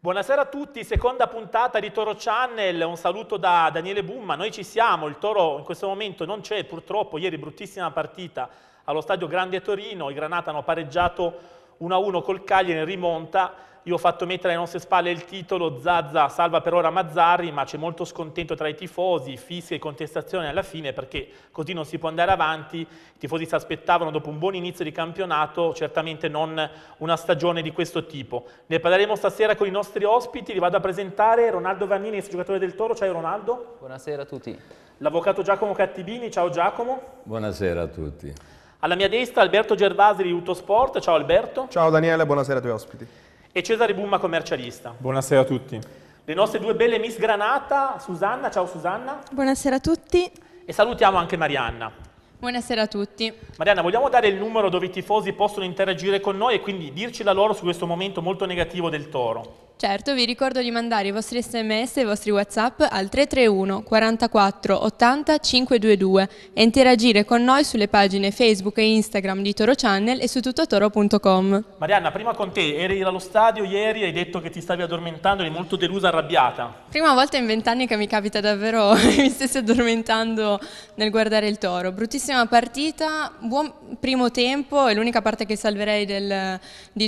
Buonasera a tutti, seconda puntata di Toro Channel, un saluto da Daniele Bumma. Noi ci siamo, il Toro in questo momento non c'è purtroppo, ieri bruttissima partita allo stadio Grande Torino, i Granata hanno pareggiato 1-1 col Cagliari in rimonta. Io ho fatto mettere alle nostre spalle il titolo Zazza salva per ora Mazzarri, ma c'è molto scontento tra i tifosi, fischia e contestazione alla fine perché così non si può andare avanti. I tifosi si aspettavano dopo un buon inizio di campionato, certamente non una stagione di questo tipo. Ne parleremo stasera con i nostri ospiti, li vado a presentare. Ronaldo Vannini, ex giocatore del Toro. Ciao Ronaldo. Buonasera a tutti. L'avvocato Giacomo Cattibini. Ciao Giacomo. Buonasera a tutti. Alla mia destra Alberto Gervasi di Utosport. Ciao Alberto. Ciao Daniele, buonasera ai tuoi ospiti. E Cesare Bumma, commercialista. Buonasera a tutti. Le nostre due belle Miss Granata, Susanna. Ciao Susanna. Buonasera a tutti. E salutiamo anche Marianna. Buonasera a tutti. Marianna, vogliamo dare il numero dove i tifosi possono interagire con noi e quindi dirci la loro su questo momento molto negativo del Toro? Certo, vi ricordo di mandare i vostri sms e i vostri WhatsApp al 331 44 80 522 e interagire con noi sulle pagine Facebook e Instagram di Toro Channel e su tuttotoro.com. Marianna, prima con te, eri allo stadio ieri, hai detto che ti stavi addormentando, eri molto delusa e arrabbiata. Prima volta in 20 anni che mi capita davvero che mi stessi addormentando nel guardare il Toro. Bruttissima partita, buon primo tempo, è l'unica parte che salverei di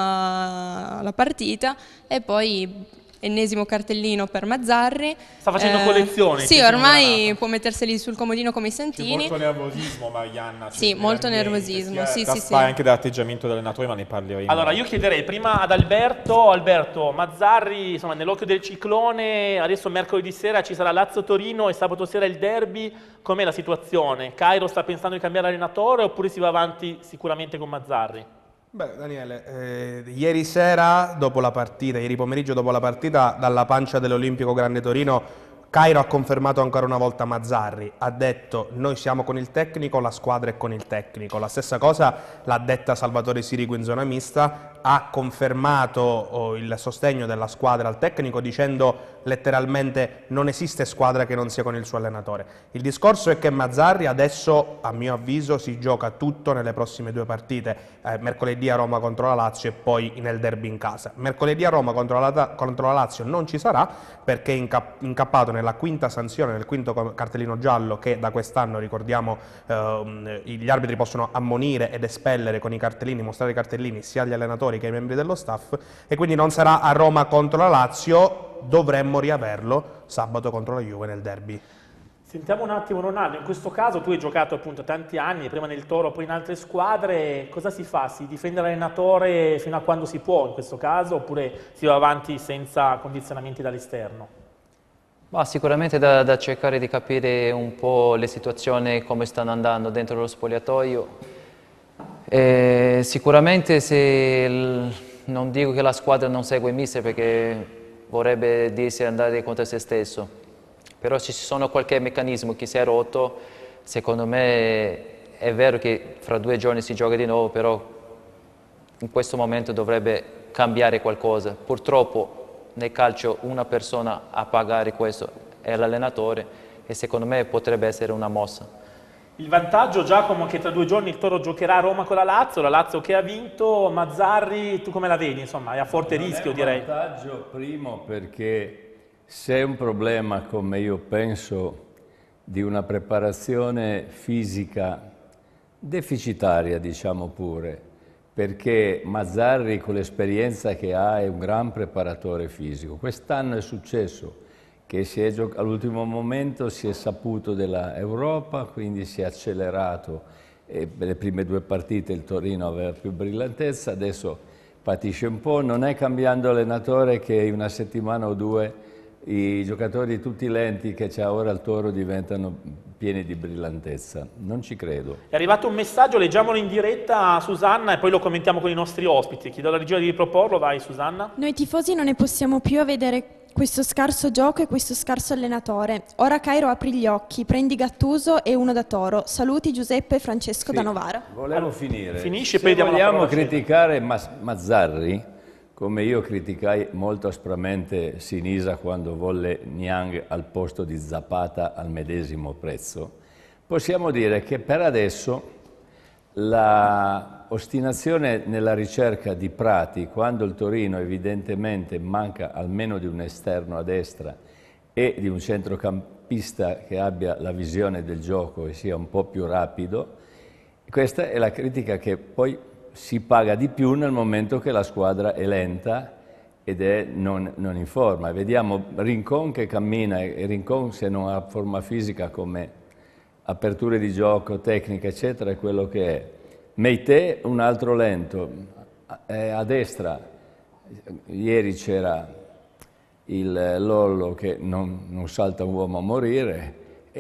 tutta la partita. E poi ennesimo cartellino per Mazzarri. Sta facendo collezione. Sì, ormai può metterseli sul comodino come i santini. C'è molto nervosismo, Marianna. Sì, molto nervosismo. Sì. Anche dell'atteggiamento dell'allenatore, ma ne parleremo. Allora, io chiederei prima ad Alberto. Alberto, Mazzarri, insomma, nell'occhio del ciclone, adesso mercoledì sera ci sarà Lazio-Torino e sabato sera il derby. Com'è la situazione? Cairo sta pensando di cambiare allenatore oppure si va avanti sicuramente con Mazzarri? Beh, Daniele, ieri sera, dopo la partita, ieri pomeriggio dopo la partita, dalla pancia dell'Olimpico Grande Torino, Cairo ha confermato ancora una volta Mazzarri, ha detto noi siamo con il tecnico, la squadra è con il tecnico. La stessa cosa l'ha detta Salvatore Sirigu in zona mista, ha confermato il sostegno della squadra al tecnico dicendo letteralmente non esiste squadra che non sia con il suo allenatore. Il discorso è che Mazzarri adesso, a mio avviso, si gioca tutto nelle prossime due partite, mercoledì a Roma contro la Lazio e poi nel derby in casa. Mercoledì a Roma contro la Lazio non ci sarà perché è incappato nella quinta sanzione, nel quinto cartellino giallo che da quest'anno, ricordiamo, gli arbitri possono ammonire ed espellere con i cartellini, mostrare i cartellini sia agli allenatori che ai membri dello staff, e quindi non sarà a Roma contro la Lazio, dovremmo riaverlo sabato contro la Juve nel derby. Sentiamo un attimo Ronaldo, in questo caso tu hai giocato appunto tanti anni, prima nel Toro, poi in altre squadre, cosa si fa? Si difende l'allenatore fino a quando si può in questo caso oppure si va avanti senza condizionamenti dall'esterno? Sicuramente da cercare di capire un po' le situazioni come stanno andando dentro lo spogliatoio. Sicuramente non dico che la squadra non segue il mister perché vorrebbe dirsi andare contro se stesso, però se ci sono qualche meccanismo che si è rotto, secondo me è vero che fra 2 giorni si gioca di nuovo, però in questo momento dovrebbe cambiare qualcosa. Purtroppo nel calcio una persona a pagare questo è l'allenatore e secondo me potrebbe essere una mossa. Il vantaggio, Giacomo, che tra 2 giorni il Toro giocherà a Roma con la Lazio che ha vinto. Mazzarri, tu come la vedi? Insomma, è a forte rischio, direi. È un vantaggio, primo, perché se è un problema, come io penso, di una preparazione fisica deficitaria, diciamo pure, perché Mazzarri, con l'esperienza che ha, è un gran preparatore fisico. Quest'anno è successo che all'ultimo momento si è saputo dell'Europa, quindi si è accelerato e per le prime 2 partite il Torino aveva più brillantezza, adesso patisce un po', non è cambiando allenatore che in una settimana o 2 i giocatori tutti lenti che c'ha ora il Toro diventano pieni di brillantezza, non ci credo. È arrivato un messaggio, leggiamolo in diretta a Susanna e poi lo commentiamo con i nostri ospiti. Chiedo alla regia di riproporlo, vai Susanna. Noi tifosi non ne possiamo più a vedere questo scarso gioco e questo scarso allenatore. Ora Cairo apri gli occhi, prendi Gattuso e uno da Toro. Saluti Giuseppe e Francesco da Novara. Volevo finire. Finisce, se poi diamo vogliamo criticare Mazzarri, come io criticai molto aspramente Sinisa quando volle Niang al posto di Zapata al medesimo prezzo, possiamo dire che per adesso ostinazione nella ricerca di Prati, quando il Torino evidentemente manca almeno di un esterno a destra e di un centrocampista che abbia la visione del gioco e sia un po' più rapido. Questa è la critica che poi si paga di più nel momento che la squadra è lenta ed è non in forma. Vediamo Rincon che cammina, e Rincon, se non ha forma fisica come aperture di gioco, tecnica eccetera, è quello che è. Meité un altro lento, a destra ieri c'era il Lollo che non salta un uomo a morire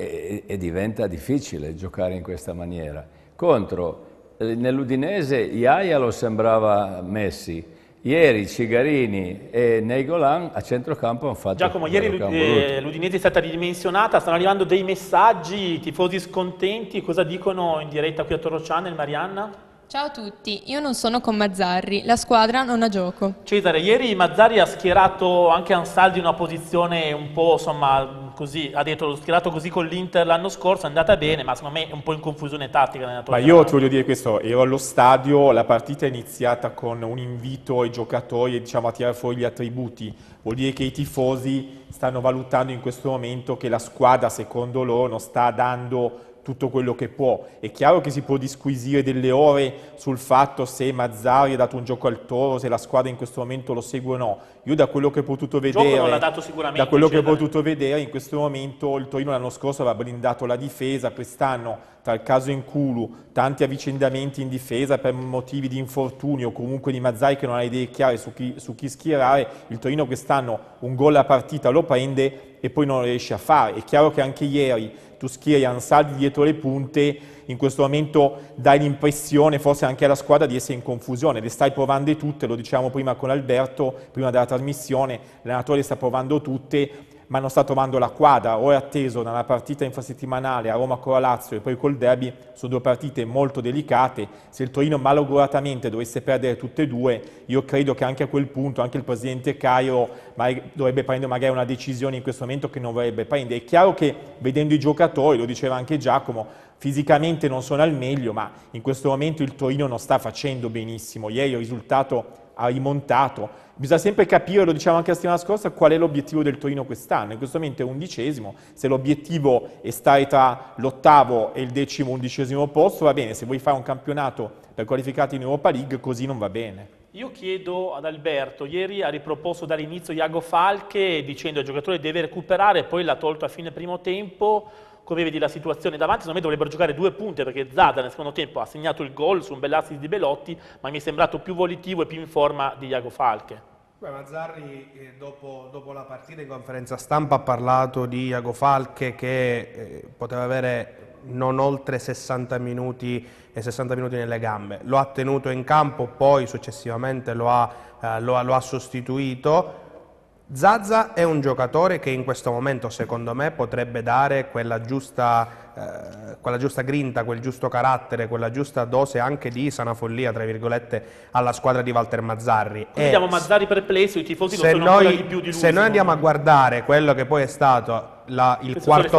e diventa difficile giocare in questa maniera. Contro, nell'Udinese Iaia lo sembrava Messi, ieri Cigarini e Neigolan a centrocampo hanno fatto... Giacomo, ieri l'Udinese è stata ridimensionata, stanno arrivando dei messaggi, tifosi scontenti, cosa dicono in diretta qui a Toro Channel, Marianna? Ciao a tutti, io non sono con Mazzarri, la squadra non ha gioco. Cesare, ieri Mazzarri ha schierato anche Ansaldi in una posizione un po', insomma, così, ha detto l'ho schierato così con l'Inter l'anno scorso, è andata bene, ma secondo me è un po' in confusione tattica. Ma io ti voglio dire questo, ero allo stadio, la partita è iniziata con un invito ai giocatori, diciamo, a tirare fuori gli attributi, vuol dire che i tifosi stanno valutando in questo momento che la squadra, secondo loro, non sta dando tutto quello che può. È chiaro che si può disquisire delle ore sul fatto se Mazzarri ha dato un gioco al Toro, se la squadra in questo momento lo segue o no. Io da quello che ho potuto vedere, non l'ha dato sicuramente, da quello che ho potuto vedere, in questo momento il Torino l'anno scorso aveva blindato la difesa, quest'anno tra il caso Inculu, tanti avvicendamenti in difesa per motivi di infortunio o comunque di Mazzarri che non ha idee chiare su chi schierare, il Torino quest'anno un gol a partita lo prende e poi non lo riesce a fare. È chiaro che anche ieri tu schieri Ansaldi dietro le punte, in questo momento dai l'impressione, forse anche alla squadra, di essere in confusione, le stai provando tutte, lo dicevamo prima con Alberto, prima della trasmissione, l'allenatore le sta provando tutte, ma non sta trovando la quadra, o è atteso dalla partita infrasettimanale a Roma con la Lazio e poi col derby, sono due partite molto delicate. Se il Torino malauguratamente dovesse perdere tutte e due, io credo che anche a quel punto anche il presidente Cairo dovrebbe prendere magari una decisione in questo momento che non vorrebbe prendere. È chiaro che vedendo i giocatori, lo diceva anche Giacomo, fisicamente non sono al meglio, ma in questo momento il Torino non sta facendo benissimo. Ieri il risultato ha rimontato. Bisogna sempre capire, lo diciamo anche la settimana scorsa, qual è l'obiettivo del Torino quest'anno. In questo momento è 11°, se l'obiettivo è stare tra l'8° e il 10° posto, va bene. Se vuoi fare un campionato per qualificarti in Europa League, così non va bene. Io chiedo ad Alberto, ieri ha riproposto dall'inizio Iago Falche dicendo al giocatore deve recuperare, poi l'ha tolto a fine primo tempo. Come vedi la situazione davanti? Secondo me dovrebbero giocare 2 punte perché Zada nel secondo tempo ha segnato il gol su un bell'assist di Belotti, ma mi è sembrato più volitivo e più in forma di Iago Falche. Mazzarri dopo la partita in conferenza stampa ha parlato di Iago Falche che poteva avere non oltre 60 minuti nelle gambe. Lo ha tenuto in campo, poi successivamente lo ha sostituito. Zaza è un giocatore che in questo momento secondo me potrebbe dare quella giusta grinta, quel giusto carattere, quella giusta dose anche di sana follia tra virgolette alla squadra di Walter Mazzarri. Vediamo Mazzarri perplesso, i tifosi lo sono ancora di più di lui. Se noi andiamo a guardare quello che poi è stato il quarto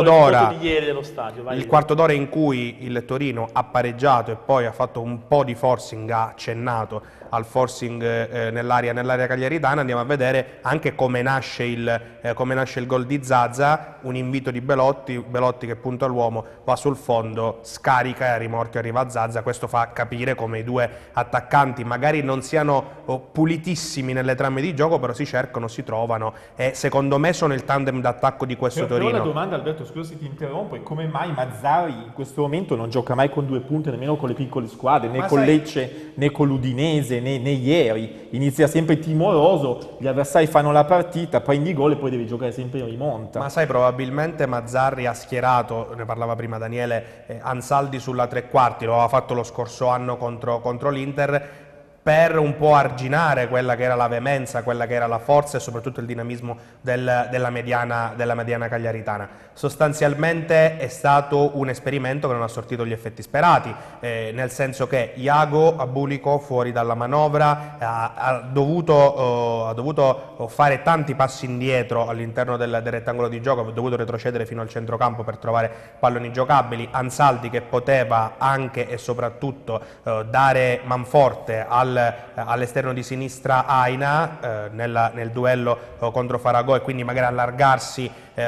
d'ora in cui il Torino ha pareggiato e poi ha fatto un po' di forcing, ha accennato al forcing nell'area cagliaritana, andiamo a vedere anche come nasce il gol di Zaza, un invito di Belotti che punta all'uomo, va sul fondo, scarica e a rimorchio arriva Zaza. Questo fa capire come i due attaccanti magari non siano pulitissimi nelle trame di gioco, però si cercano, si trovano e secondo me sono il tandem d'attacco di questo Torino. Però la domanda, Alberto, scusa se ti interrompo, è come mai Mazzarri in questo momento non gioca mai con 2 punte, nemmeno con le piccole squadre, né con Lecce né con l'Udinese né ieri, inizia sempre timoroso, gli avversari fanno la partita, prendi gol e poi devi giocare sempre in rimonta. Ma sai, probabilmente Mazzarri ha schierato, ne parlava prima Daniele, Ansaldi sulla tre quarti, lo aveva fatto lo scorso anno contro l'Inter. per un po' arginare quella che era la veemenza, quella che era la forza e soprattutto il dinamismo della mediana cagliaritana. Sostanzialmente è stato un esperimento che non ha sortito gli effetti sperati, nel senso che Iago Abuliko fuori dalla manovra ha dovuto fare tanti passi indietro all'interno del rettangolo di gioco, ha dovuto retrocedere fino al centrocampo per trovare palloni giocabili. Ansaldi, che poteva anche e soprattutto dare manforte all'esterno di sinistra Aina nel duello contro Faragò, e quindi magari allargarsi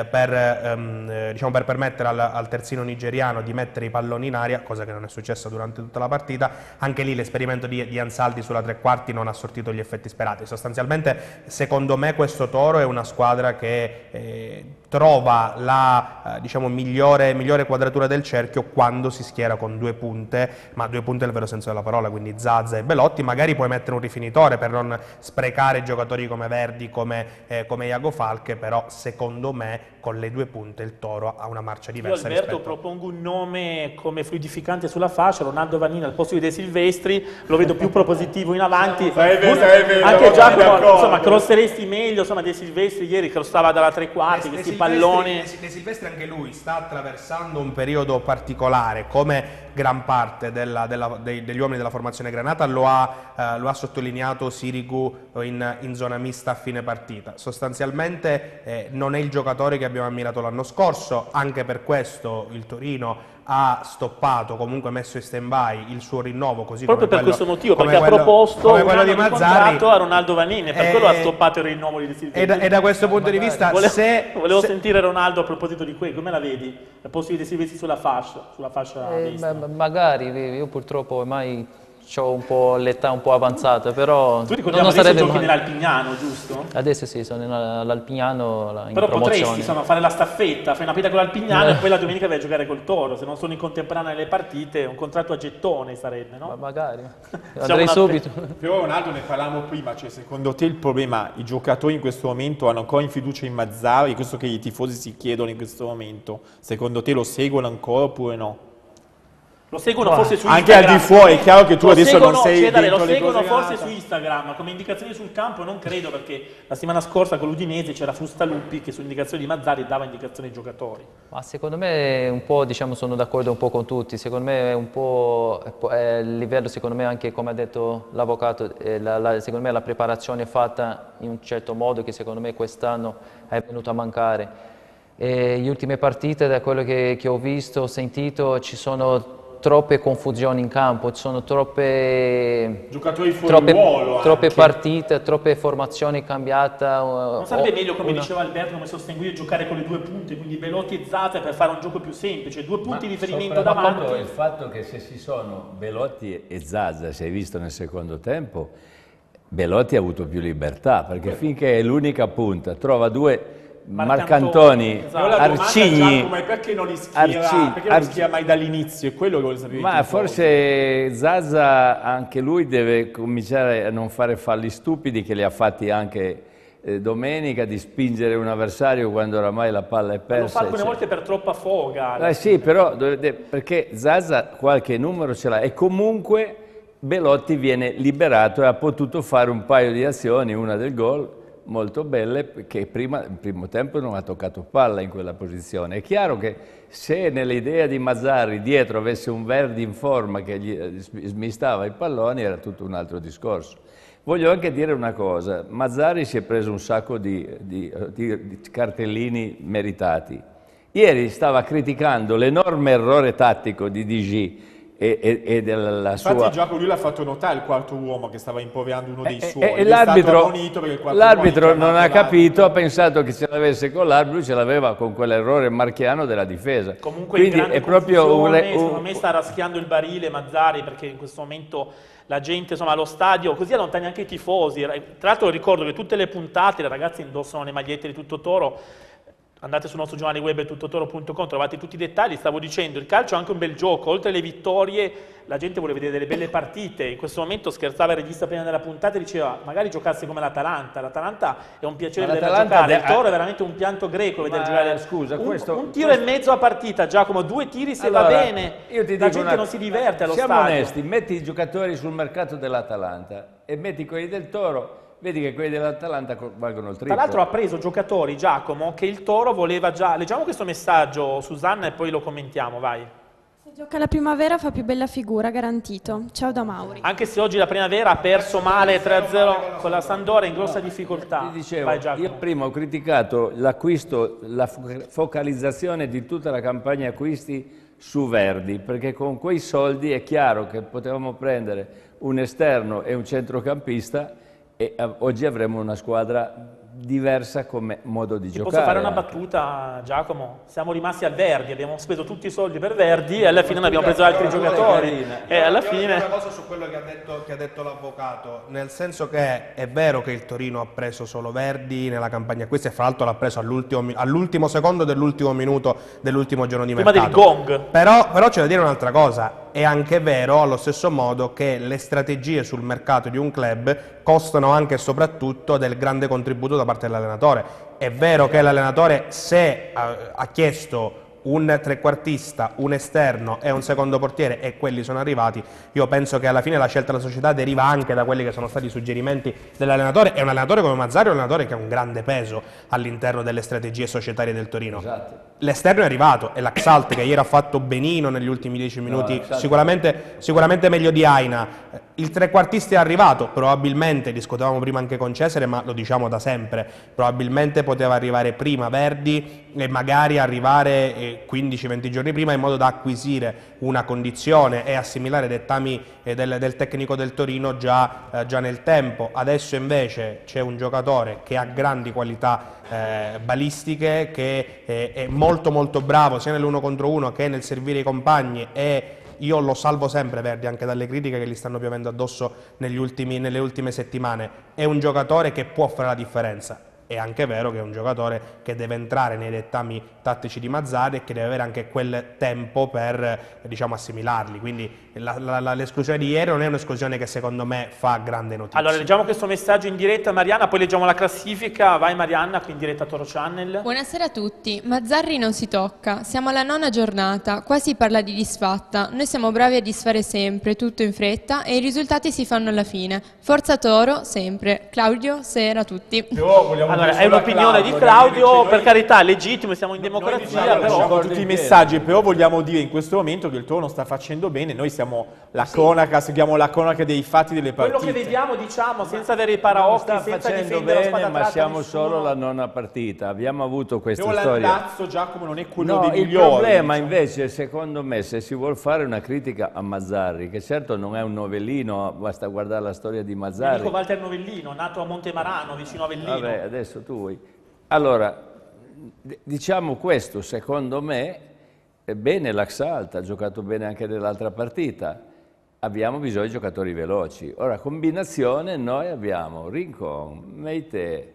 per permettere al terzino nigeriano di mettere i palloni in aria, cosa che non è successa durante tutta la partita. Anche lì l'esperimento di Ansaldi sulla tre quarti non ha sortito gli effetti sperati. Sostanzialmente, secondo me, questo Toro è una squadra che trova la migliore quadratura del cerchio quando si schiera con due punte, ma due punte nel vero senso della parola, quindi Zaza e Belotti. Magari puoi mettere un rifinitore per non sprecare giocatori come Verdi, come Iago Falche, però secondo me con le due punte il Toro ha una marcia diversa. Io, Alberto, propongo un nome come fluidificante sulla fascia, Ronaldo Vanini al posto di De Silvestri, lo vedo più propositivo in avanti. Anche Giacomo, insomma, crosseresti meglio, insomma, De Silvestri ieri crossava dalla tre quarti, questi palloni. De Silvestri anche lui sta attraversando un periodo particolare, come gran parte degli uomini della formazione granata lo ha sottolineato Sirigu in zona mista a fine partita. Sostanzialmente non è il giocatore che abbiamo ammirato l'anno scorso, anche per questo il Torino ha stoppato, comunque messo in stand-by il suo rinnovo, così proprio come per questo motivo, perché ha proposto un anno di contratto a Ronaldo Vanini, per quello ha stoppato il rinnovo di Silvestri. E da questo punto di vista volevo sentire Ronaldo a proposito di quello, come la vedi? Al posto di De Silvestri sulla fascia destra. Magari, io purtroppo ormai ho un po' l'età un po' avanzata, però tu ricordiamo adesso giochi nell'Alpignano, giusto? Adesso sì, sono all'Alpignano in però promozione. Potresti, insomma, fare la staffetta, fai una partita con l'Alpignano e poi la domenica vai a giocare col Toro. Se non sono in contemporanea le partite, un contratto a gettone sarebbe, no? Ma magari, andrei subito. Però Ronaldo, ne parlavamo prima, cioè secondo te il problema, i giocatori in questo momento hanno ancora in fiducia in Mazzarri, questo che i tifosi si chiedono in questo momento, secondo te lo seguono ancora oppure no? Lo seguono forse su Instagram. Anche al di fuori, è chiaro che tu adesso non sei dentro lo le seguono cose forse su Instagram, come indicazioni sul campo non credo, perché la settimana scorsa con l'Udinese c'era Frustaluppi che su indicazioni di Mazzarri dava indicazioni ai giocatori. Ma secondo me un po', sono d'accordo un po' con tutti, secondo me è un po' il livello, secondo me anche come ha detto l'avvocato, secondo me la preparazione è fatta in un certo modo che secondo me quest'anno è venuto a mancare. E le ultime partite, da quello che ho visto, ho sentito, ci sono troppe confusioni in campo, ci sono troppe partite, troppe formazioni cambiate. Non sarebbe meglio, come diceva Alberto, come sostenguire, giocare con le due punte, quindi Belotti e Zaza, per fare un gioco più semplice, due punti di riferimento davanti. Il fatto che se ci sono Belotti e Zaza, si è visto nel secondo tempo, Belotti ha avuto più libertà, perché finché è l'unica punta, trova due Marcantoni, Arcigni. Ma perché non li schiera mai dall'inizio? È quello che vuole sapere. Ma forse Zaza anche lui deve cominciare a non fare falli stupidi, che li ha fatti anche domenica, di spingere un avversario quando oramai la palla è persa. Lo fa alcune volte per troppa foga. Sì, però perché Zaza qualche numero ce l'ha e comunque Belotti viene liberato e ha potuto fare un paio di azioni, una del gol molto belle, perché prima, il primo tempo non ha toccato palla in quella posizione. È chiaro che se nell'idea di Mazzarri dietro avesse un Verdi in forma che gli smistava i palloni, era tutto un altro discorso. Voglio anche dire una cosa, Mazzarri si è preso un sacco di cartellini meritati. Ieri stava criticando l'enorme errore tattico di DG e della sua... Infatti Giacomo lui l'ha fatto notare il quarto uomo che stava impoverando uno dei suoi. E l'arbitro non ha capito, ha pensato che ce l'avesse con l'arbitro, ce l'aveva con quell'errore marchiano della difesa. Comunque quindi è proprio secondo me sta raschiando il barile Mazzarri, perché in questo momento la gente, insomma, allo stadio, così allontani anche i tifosi. Tra l'altro ricordo che tutte le puntate i ragazzi indossano le magliette di Tutto Toro. andate sul nostro giornale web tuttotoro.com, trovate tutti i dettagli. Stavo dicendo, il calcio è anche un bel gioco, oltre alle vittorie la gente vuole vedere delle belle partite. In questo momento scherzava il regista prima della puntata e diceva magari giocasse come l'Atalanta. L'Atalanta è un piacere vederla giocare, il Toro è veramente un pianto greco vedere giocare. Scusa, un tiro e mezzo a partita, Giacomo, 2 tiri se va bene, io ti la dico gente non si diverte allo siamo stadio. onesti, metti i giocatori sul mercato dell'Atalanta e metti quelli del Toro, vedi che quelli dell'Atalanta valgono il triplo. Tra l'altro ha preso giocatori, Giacomo, che il Toro voleva già. Leggiamo questo messaggio, Susanna, e poi lo commentiamo, vai. Se gioca la primavera fa più bella figura, garantito. Ciao da Mauri. Anche se oggi la primavera ha perso male 3-0 con la Sampdoria in grossa difficoltà. Ti dicevo, vai, Giacomo. io prima ho criticato l'acquisto, la focalizzazione di tutta la campagna acquisti su Verdi, perché con quei soldi è chiaro che potevamo prendere un esterno e un centrocampista e oggi avremo una squadra diversa come modo di giocare. Posso fare una battuta, Giacomo? Siamo rimasti al Verdi, abbiamo speso tutti i soldi per Verdi e alla fine non abbiamo preso altri giocatori. E alla fine... una cosa su quello che ha detto l'avvocato, nel senso che è vero che il Torino ha preso solo Verdi nella campagna acquisti e fra l'altro l'ha preso all'ultimo secondo dell'ultimo minuto dell'ultimo giorno di mercato. Prima del gong. Però c'è da dire un'altra cosa. È anche vero, allo stesso modo, che le strategie sul mercato di un club costano anche e soprattutto del grande contributo da parte dell'allenatore. È vero che l'allenatore, se ha chiesto un trequartista, un esterno e un secondo portiere e quelli sono arrivati, io penso che alla fine la scelta della società deriva anche da quelli che sono stati i suggerimenti dell'allenatore, e un allenatore come Mazzarri è un allenatore che ha un grande peso all'interno delle strategie societarie del Torino. Esatto. L'esterno è arrivato, e l'Axalt che ieri ha fatto benino negli ultimi 10 minuti, sicuramente meglio di Aina. Il trequartista è arrivato, probabilmente, discutevamo prima anche con Cesare, ma lo diciamo da sempre, probabilmente poteva arrivare prima Verdi e magari arrivare 15-20 giorni prima, in modo da acquisire una condizione e assimilare dettami del tecnico del Torino già nel tempo. Adesso invece c'è un giocatore che ha grandi qualità balistiche, che è molto molto bravo sia nell'uno contro uno che nel servire i compagni, e io lo salvo sempre Verdi anche dalle critiche che gli stanno piovendo addosso nelle ultime settimane. È un giocatore che può fare la differenza. È anche vero che è un giocatore che deve entrare nei dettami tattici di Mazzarri e che deve avere anche quel tempo per, diciamo, assimilarli. Quindi l'esclusione di ieri non è un'esclusione che secondo me fa grande notizia. Allora, leggiamo questo messaggio in diretta, Marianna, poi leggiamo la classifica. Vai Marianna, qui in diretta a Toro Channel. Buonasera a tutti. Mazzarri non si tocca. Siamo alla 9ª giornata. Qua si parla di disfatta. Noi siamo bravi a disfare sempre, tutto in fretta, e i risultati si fanno alla fine. Forza Toro, sempre. Claudio, sera a tutti. Allora, è un'opinione di Claudio, per carità, legittimo, siamo in democrazia, però tutti i messaggi, però vogliamo dire in questo momento che il Toro non sta facendo bene. Noi siamo la cronaca, seguiamo la cronaca dei fatti delle partite. quello che vediamo, diciamo, senza avere i paraocchi, sta senza facendo difendere la bene, squadra, ma siamo solo la 9ª partita. Abbiamo avuto questa Però storia. l'andazzo, Giacomo, non è quello No, dei il migliori. problema invece, secondo me, se si vuol fare una critica a Mazzarri, che certo non è un novellino, basta guardare la storia di Mazzarri. Dico Walter Novellino, nato a Montemarano, vicino a Avellino. Vabbè, adesso tu vuoi. Allora, diciamo questo, secondo me, è bene l'Axalt, ha giocato bene anche nell'altra partita. Abbiamo bisogno di giocatori veloci. Ora, combinazione, noi abbiamo Rincon, Meite,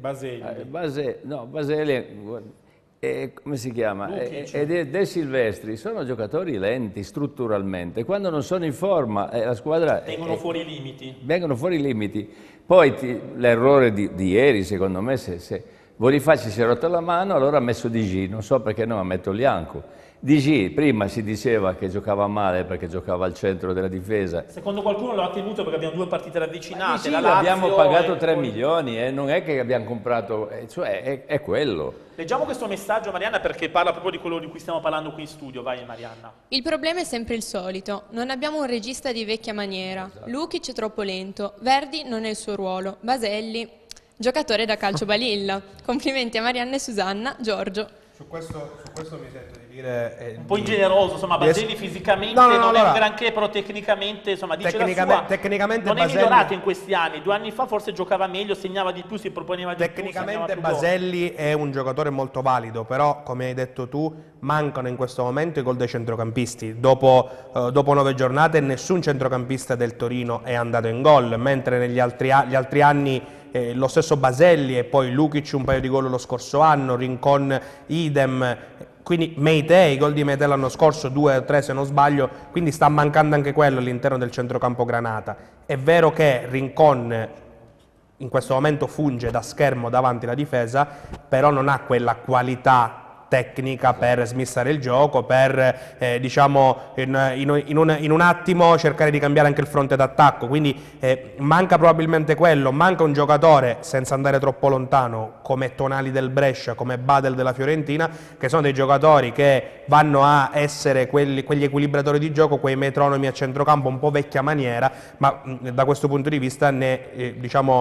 Baselli, come si chiama? E De Silvestri. Sono giocatori lenti strutturalmente. Quando non sono in forma, la squadra... Vengono fuori i limiti. Vengono fuori i limiti. Poi l'errore di ieri, secondo me, se Bonifaci si è rotto la mano, allora ha messo Digi, non so perché non ha messo Lianco. Digi, prima si diceva che giocava male perché giocava al centro della difesa. Secondo qualcuno lo ha tenuto perché abbiamo 2 partite ravvicinate. Digi l'abbiamo pagato 3 milioni, non è che abbiamo comprato, cioè è quello. Leggiamo questo messaggio, Marianna, perché parla proprio di quello di cui stiamo parlando qui in studio. Vai Marianna. Il problema è sempre il solito. Non abbiamo un regista di vecchia maniera. Lukic è troppo lento. Verdi non è il suo ruolo. Baselli, giocatore da calcio balilla. Complimenti a Marianna e Susanna. Giorgio. Su questo mi sento di dire... un po' ingeneroso, insomma, Baselli fisicamente non è un granché, però tecnicamente, insomma, dice la sua. Tecnicamente non Baselli, è migliorato in questi anni. 2 anni fa forse giocava meglio, segnava di più, si proponeva di più. Tecnicamente Baselli è un giocatore molto valido, però come hai detto tu mancano in questo momento i gol dei centrocampisti. Dopo 9 giornate nessun centrocampista del Torino è andato in gol, mentre negli altri anni lo stesso Baselli e poi Lukic un paio di gol lo scorso anno, Rincon idem, quindi Meite, i gol di Meite l'anno scorso 2 o 3 se non sbaglio, quindi sta mancando anche quello all'interno del centrocampo granata. È vero che Rincon in questo momento funge da schermo davanti alla difesa, però non ha quella qualità tecnica per smistare il gioco, per diciamo in un attimo cercare di cambiare anche il fronte d'attacco, quindi manca probabilmente quello, manca un giocatore, senza andare troppo lontano, come Tonali del Brescia, come Badel della Fiorentina, che sono dei giocatori che vanno a essere quegli equilibratori di gioco, quei metronomi a centrocampo un po' vecchia maniera, ma da questo punto di vista ne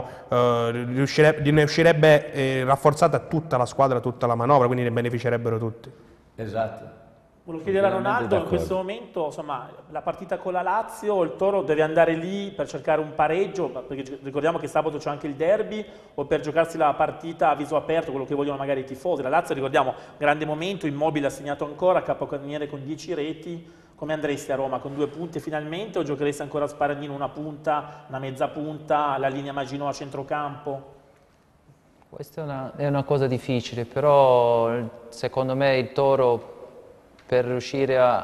uscirebbe rafforzata tutta la squadra, tutta la manovra, quindi ne beneficerebbero tutti. Esatto. Volevo chiedere a Ronaldo, in questo momento, insomma, la partita con la Lazio, il Toro deve andare lì per cercare un pareggio, perché ricordiamo che sabato c'è anche il derby, o per giocarsi la partita a viso aperto, quello che vogliono magari i tifosi. La Lazio, ricordiamo, grande momento, Immobile ha segnato ancora, capocannoniere con 10 reti. Come andresti a Roma? Con 2 punti finalmente, o giocheresti ancora a Sparagnino una punta, una mezza punta, la linea Maginot a centrocampo? Questa è una cosa difficile, però secondo me il Toro, per riuscire a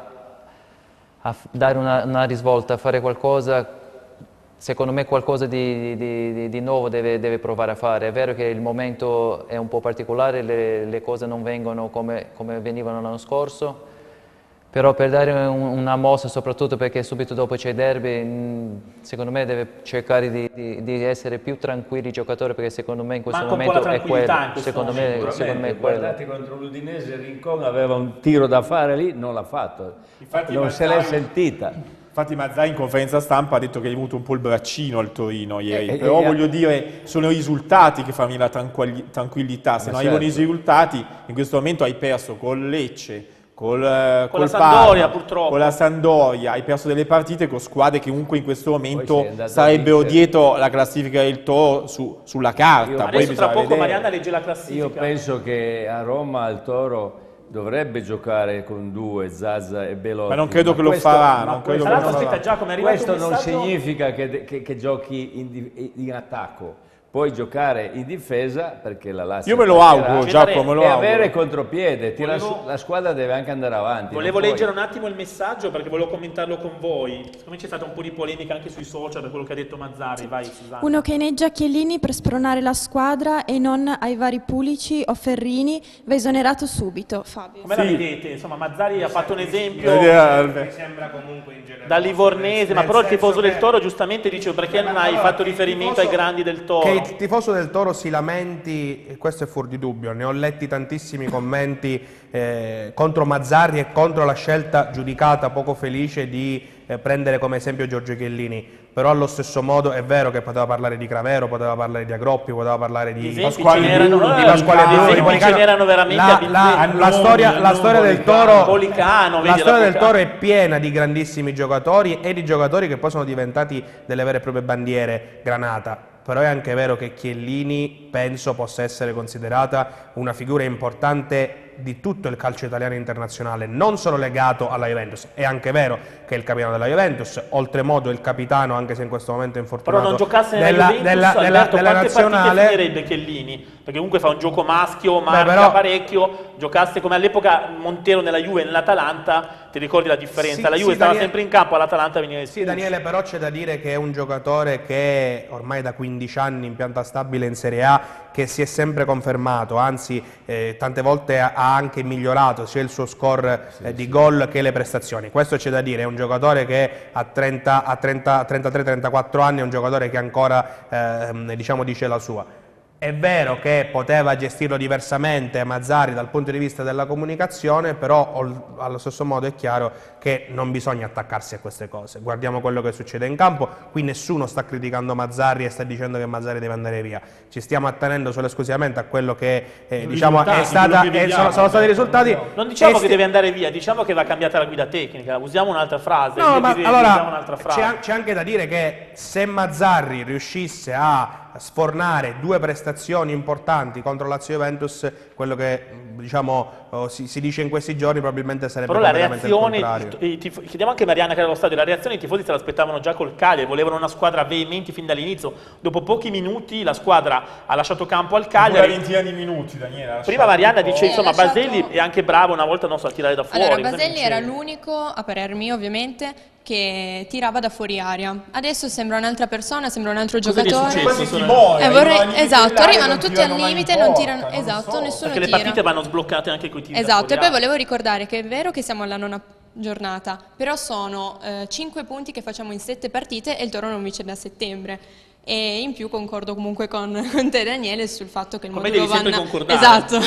dare una risvolta, a fare qualcosa, secondo me qualcosa di nuovo deve provare a fare. È vero che il momento è un po' particolare, le cose non vengono come venivano l'anno scorso, però per dare una mossa, soprattutto perché subito dopo c'è il derby, secondo me deve cercare di essere più tranquilli i giocatori, perché secondo me in questo momento è quello. Secondo me è quello. Guardate, contro l'Udinese Rincon aveva un tiro da fare lì, non l'ha fatto. Infatti non se l'è sentita. Infatti Mazzai in conferenza stampa ha detto che gli ha avuto un po' il braccino al Torino ieri, però voglio dire, sono i risultati che fanno la tranquillità, se non arrivano i risultati, in questo momento hai perso col Lecce, con la Sampdoria purtroppo. Con la Sampdoria, hai perso delle partite con squadre che comunque in questo momento sarebbero dietro la classifica del Toro sulla carta. Adesso tra poco Marianna legge la classifica. Io penso che a Roma il Toro dovrebbe giocare con 2, Zaza e Belotti. Ma non credo che lo farà. Questo non significa che giochi in attacco. Puoi giocare in difesa, perché la Lazio... Io me lo auguro, Giacomo, me lo auguro. E avere contropiede, la squadra deve anche andare avanti. Volevo leggere un attimo il messaggio perché volevo commentarlo con voi. Secondo me c'è stata un po' di polemica anche sui social per quello che ha detto Mazzarri. Vai, Susanna. Uno che inneggia Chiellini per spronare la squadra e non ai vari Pulici o Ferrini va esonerato subito. Fabio. Come la vedete? Insomma, Mazzarri ha fatto un esempio mi sembra comunque in generale da livornese, ma però il tifoso del Toro giustamente dice perché non hai fatto riferimento ai grandi del Toro? Che il tifoso del Toro si lamenti, questo è fuor di dubbio, ne ho letti tantissimi commenti contro Mazzarri e contro la scelta giudicata poco felice di prendere come esempio Giorgio Chiellini, però allo stesso modo è vero che poteva parlare di Cravero, poteva parlare di Agroppi, poteva parlare di Pasquale Bruni, ce n'erano veramente la storia del Toro Policano, la storia del Toro è piena di grandissimi giocatori e di giocatori che poi sono diventati delle vere e proprie bandiere granata. Però è anche vero che Chiellini penso possa essere considerata una figura importante di tutto il calcio italiano e internazionale, non solo legato alla Juventus. È anche vero che è il capitano della Juventus, oltremodo il capitano, anche se in questo momento è infortunato, però non giocasse nella Juventus, Alberto, quante partite finirebbe Chiellini? Perché comunque fa un gioco maschio, marca parecchio, giocasse come all'epoca Montero nella Juve e nell'Atalanta, ti ricordi la differenza? Sì, la Juve stava sempre in campo, all'Atalanta veniva espulso. Sì, Daniele, però c'è da dire che è un giocatore che ormai da 15 anni in pianta stabile in Serie A, che si è sempre confermato, anzi tante volte ha anche migliorato sia il suo score di gol che le prestazioni. Questo c'è da dire, è un giocatore che a 33-34 anni è un giocatore che ancora diciamo dice la sua. È vero che poteva gestirlo diversamente Mazzarri dal punto di vista della comunicazione, però allo stesso modo è chiaro che non bisogna attaccarsi a queste cose. Guardiamo quello che succede in campo, qui nessuno sta criticando Mazzarri e sta dicendo che Mazzarri deve andare via. Ci stiamo attenendo solo esclusivamente a quello che diciamo sono stati i risultati. Non diciamo che deve andare via, diciamo che va cambiata la guida tecnica, usiamo un'altra frase. No, ma allora c'è anche da dire che se Mazzarri riuscisse a sfornare 2 prestazioni importanti contro Lazio e Juventus, quello che diciamo si dice in questi giorni probabilmente sarebbe però la completamente il contrario. reazione, chiediamo anche a Marianna che era allo stadio, la reazione dei tifosi se l'aspettavano già col Cagliari, volevano una squadra veemente fin dall'inizio, dopo pochi minuti la squadra ha lasciato campo al Cagliari. Una ventina di minuti, Daniele. Prima Marianna dice, insomma, Baselli è anche bravo una volta non so a tirare da fuori. Allora, Baselli era l'unico, a parer mio ovviamente, che tirava da fuori area. Adesso sembra un'altra persona, sembra un altro giocatore. Esatto, arrivano tutti al limite, non tirano. Esatto, nessuno perché tira. le partite vanno sbloccate anche coi tiri. Esatto, e poi volevo ricordare che è vero che siamo alla 9ª giornata, però sono 5 punti che facciamo in 7 partite e il Toro non vince da settembre. E in più concordo comunque con te Daniele sul fatto che il modulo devi sempre concordare. Esatto.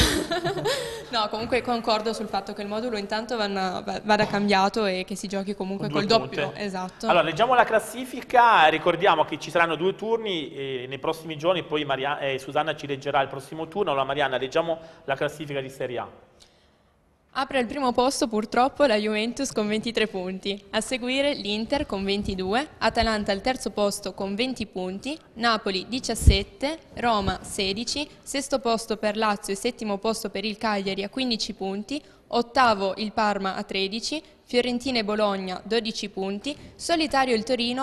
No, comunque concordo sul fatto che il modulo intanto vada cambiato e che si giochi comunque col doppio. Esatto. Allora, leggiamo la classifica, ricordiamo che ci saranno 2 turni nei prossimi giorni, poi Susanna ci leggerà il prossimo turno. Allora Marianna, leggiamo la classifica di Serie A. Apre il primo posto purtroppo la Juventus con 23 punti, a seguire l'Inter con 22, Atalanta al terzo posto con 20 punti, Napoli 17, Roma 16, sesto posto per Lazio e settimo posto per il Cagliari a 15 punti, ottavo il Parma a 13, Fiorentina e Bologna 12 punti, solitario il Torino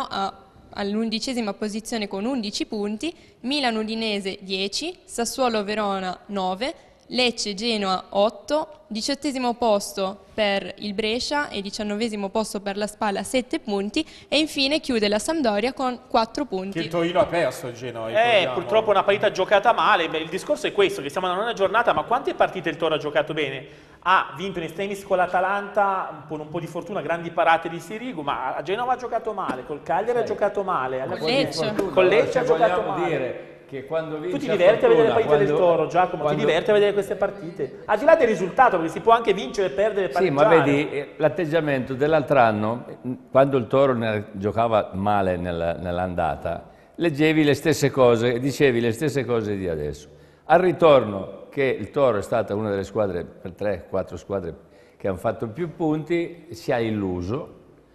all'11ª posizione con 11 punti, Milan Udinese 10, Sassuolo Verona 9, Lecce Genoa 8, 18° posto per il Brescia e 19° posto per la Spal a 7 punti e infine chiude la Sampdoria con 4 punti. Che il Torino ha perso il Genoa. Purtroppo una partita giocata male. Beh, il discorso è questo, che siamo alla 9ª giornata, ma quante partite il Toro ha giocato bene? Ha vinto in estremis con l'Atalanta, con un po' di fortuna, grandi parate di Sirigu, ma a Genova ha giocato male, col Cagliari ha giocato male, Con Lecce ha giocato male. Che quando vince tu ti diverti a vedere le partite del Toro, Giacomo? Quando... Ti diverti a vedere queste partite? Al di là del risultato, perché si può anche vincere e perdere e pareggiare. Sì, ma vedi, l'atteggiamento dell'altro anno, quando il Toro giocava male nell'andata, leggevi le stesse cose e dicevi le stesse cose di adesso. Al ritorno, che il Toro è stata una delle squadre, per 3-4 squadre che hanno fatto più punti, si è illuso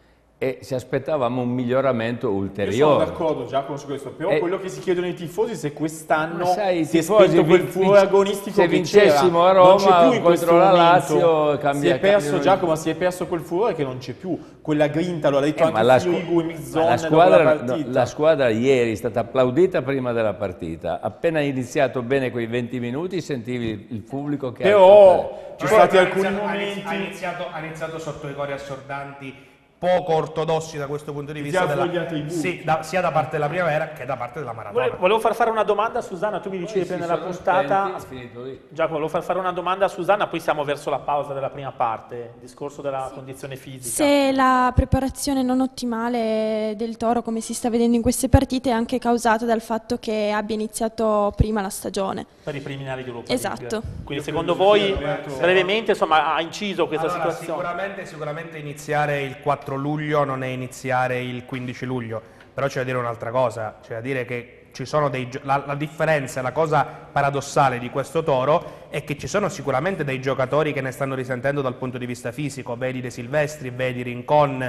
e ci aspettavamo un miglioramento ulteriore. Io sono d'accordo Giacomo su questo, però quello che si chiedono i tifosi è se quest'anno si è tifosi, spento quel furore agonistico se che vincessimo a Roma contro la Lazio cambia. Giacomo, si è perso quel furore che non c'è più, quella grinta, lo ha detto anche Sirigu e Mizzon dopo la partita. La squadra ieri è stata applaudita prima della partita, appena iniziato bene quei 20 minuti sentivi il pubblico che però ci sono stati alcuni momenti... Ha iniziato sotto i cori assordanti, poco ortodossi da questo punto di vista, sia da parte della primavera che da parte della maratona. Volevo far una domanda a Susanna, tu mi dicevi prima nella puntata, Giacomo, volevo far una domanda a Susanna, poi siamo verso la pausa della prima parte, il discorso della condizione fisica. Se la preparazione non ottimale del Toro, come si sta vedendo in queste partite, è anche causata dal fatto che abbia iniziato prima la stagione. Per i preliminari di Europa Esatto. League. Quindi secondo voi, brevemente, insomma, ha inciso questa situazione? Sicuramente iniziare il 4 luglio non è iniziare il 15 luglio, però c'è da dire un'altra cosa, c'è da dire che ci sono la differenza, la cosa paradossale di questo Toro è che ci sono sicuramente dei giocatori che ne stanno risentendo dal punto di vista fisico, vedi De Silvestri, vedi Rincon,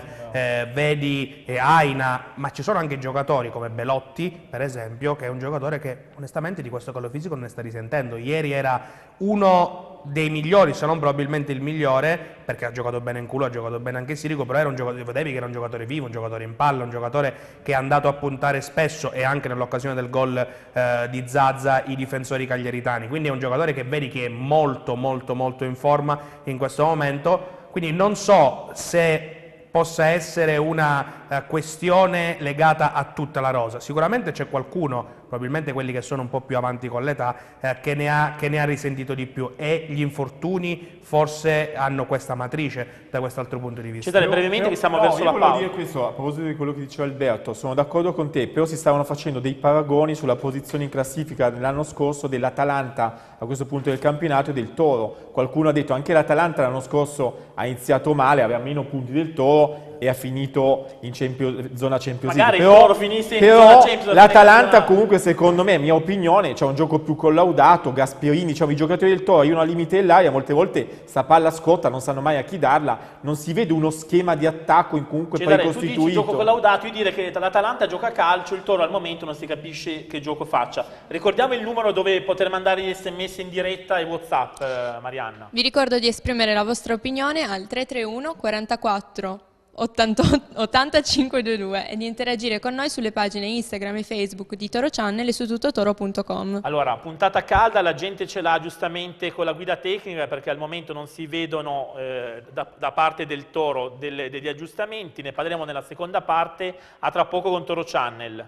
vedi Aina, ma ci sono anche giocatori come Belotti, per esempio, che è un giocatore che onestamente di questo callo fisico non ne sta risentendo. Ieri era uno dei migliori, se non probabilmente il migliore, perché ha giocato bene in culo, ha giocato bene anche Sirico, però era un giocatore, vedevi che era un giocatore vivo, un giocatore in palla, un giocatore che è andato a puntare spesso e anche nell'occasione del gol di Zaza i difensori cagliaritani, quindi è un giocatore che vedi che è molto in forma in questo momento, quindi non so se possa essere una questione legata a tutta la rosa. Sicuramente c'è qualcuno, probabilmente quelli che sono un po' più avanti con l'età, che ne ha risentito di più, e gli infortuni forse hanno questa matrice da quest'altro punto di vista. Cesare, brevemente che siamo verso la pausa. Volevo dire questo, a proposito di quello che diceva Alberto, sono d'accordo con te, però si stavano facendo dei paragoni sulla posizione in classifica dell'anno scorso dell'Atalanta a questo punto del campionato e del Toro. Qualcuno ha detto anche l'Atalanta l'anno scorso ha iniziato male, aveva meno punti del Toro, e ha finito in zona Champions Magari League. il Toro finisse in però zona Champions, l'Atalanta comunque secondo me, mia opinione, c'è un gioco più collaudato, Gasperini, diciamo i giocatori del Toro, io una limite dell'aria, molte volte sta palla scotta, non sanno mai a chi darla, non si vede uno schema di attacco in comunque poi Tu dici costituito. gioco collaudato, io direi che l'Atalanta gioca a calcio, il Toro al momento non si capisce che gioco faccia. Ricordiamo il numero dove poter mandare gli SMS in diretta e WhatsApp, Marianna. Vi ricordo di esprimere la vostra opinione al 331 44 8522 e di interagire con noi sulle pagine Instagram e Facebook di Toro Channel e su tuttotoro.com. Allora, puntata calda, la gente ce l'ha giustamente con la guida tecnica perché al momento non si vedono da parte del Toro degli aggiustamenti, ne parleremo nella seconda parte, a tra poco con Toro Channel.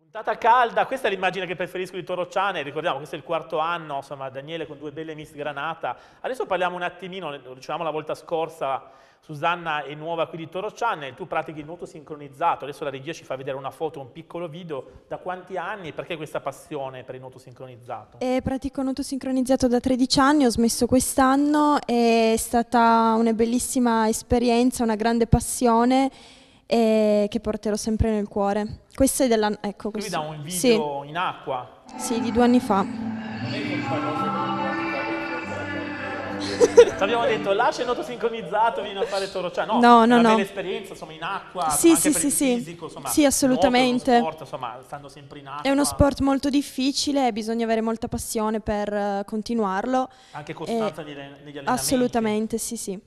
Puntata calda, questa è l'immagine che preferisco di Toro Channel, ricordiamo questo è il 4º anno, insomma Daniele con 2 belle Miss Granata. Adesso parliamo un attimino, lo dicevamo la volta scorsa, Susanna è nuova qui di Toro Channel, tu pratichi il nuoto sincronizzato, adesso la regia ci fa vedere una foto, un piccolo video, da quanti anni e perché questa passione per il nuoto sincronizzato? Pratico nuoto sincronizzato da 13 anni, ho smesso quest'anno, è stata una bellissima esperienza, una grande passione che porterò sempre nel cuore. Questo è dell'anno, ecco Qui questo. da un video in acqua. Sì, di 2 anni fa. Abbiamo detto lascia il nuoto sincronizzato, vieni a fare Toro Channel. No, è una no. bella esperienza, insomma, in acqua, Sì, anche sì, per sì, il sì. fisico, insomma. Sì, assolutamente. Nuoto è uno sport, insomma, stando sempre in acqua. È uno sport molto difficile e bisogna avere molta passione per continuarlo. Anche costanza negli allenamenti. Assolutamente, sì, sì.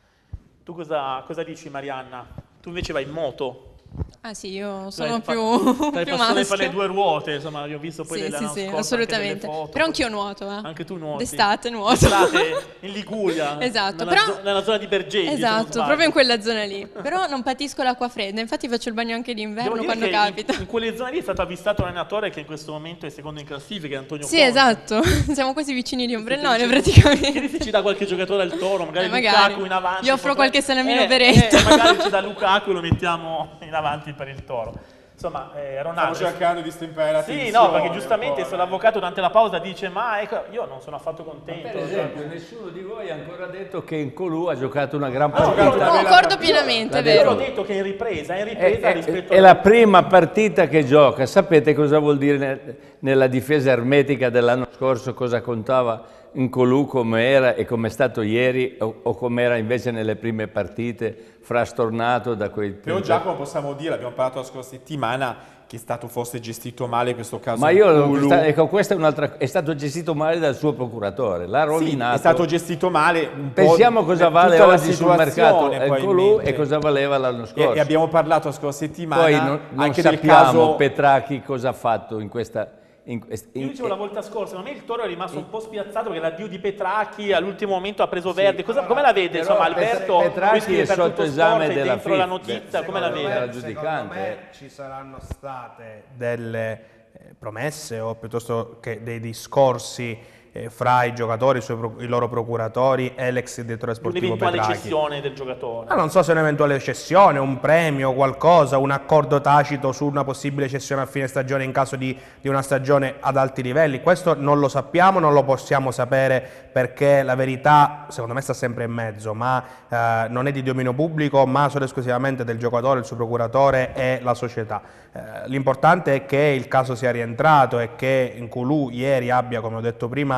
Tu cosa dici, Marianna? Tu invece vai in moto. Ah sì, io Dai, sono più passione maschio. per le 2 ruote, insomma, io ho visto poi Sì, dell'anno sì, scorso assolutamente. anche delle foto. Però anch'io nuoto, Anche tu nuoti. D'estate nuoto. D'estate in Liguria. Esatto, Nella zona di Bergeggi. se non Esatto, sbaglio. proprio in quella zona lì. Però non patisco l'acqua fredda, infatti faccio il bagno anche Devo d'inverno dire quando che capita. in quelle zone lì è stato avvistato un allenatore che in questo momento è secondo in classifica, Antonio Sì, Conte. esatto, siamo quasi vicini di ombrellone Che praticamente. dici ci dà qualche giocatore al Toro, magari Magari. Lukaku in avanti. Gli offro qualche salamino beretto. beretto. Magari ci dà Lukaku e lo mettiamo in avanti per il Toro. Insomma, Ronaldo... Stiamo cercando di stemperare la Sì, tensione. no, perché giustamente se l'avvocato durante la pausa dice ma ecco, io non sono affatto contento. Per esempio, nessuno di voi ha ancora detto che in Colù ha giocato una gran No, partita. Concordo pienamente, è Io l'ho vero. detto che è in ripresa rispetto È la prima partita che gioca. Sapete cosa vuol dire nella difesa ermetica dell'anno scorso, cosa contava in Colù, come era e come è stato ieri o come era invece nelle prime partite, frastornato da quei... Però Giacomo possiamo dire, abbiamo parlato la scorsa settimana, che è stato forse gestito male questo caso. Ma io, ecco, questo è stato gestito male dal suo procuratore, l'ha rovinato. Sì, è stato gestito male un po'. Pensiamo cosa vale tutta la oggi sul mercato situazione, il Colù e cosa valeva l'anno scorso. E abbiamo parlato la scorsa settimana Poi non anche sappiamo del caso Petracchi cosa ha fatto in questa... Io dicevo la volta scorsa, secondo me il Toro è rimasto un po' spiazzato perché l'addio di Petracchi all'ultimo momento ha preso Verdi. Come la vede, insomma, Alberto? Petracchi è sotto esame della dentro la FIFA. notizia, come la vede? Era Secondo giudicante. me ci saranno state delle promesse o piuttosto che dei discorsi fra i giocatori, i loro procuratori e l'ex direttore sportivo Un'eventuale Petracchi. cessione del giocatore. Ma non so se un'eventuale cessione, un premio, qualcosa, un accordo tacito su una possibile cessione a fine stagione in caso di una stagione ad alti livelli. Questo non lo sappiamo, non lo possiamo sapere perché la verità secondo me sta sempre in mezzo, ma non è di dominio pubblico, ma solo esclusivamente del giocatore, il suo procuratore e la società. L'importante è che il caso sia rientrato e che Nkoulou ieri abbia, come ho detto prima,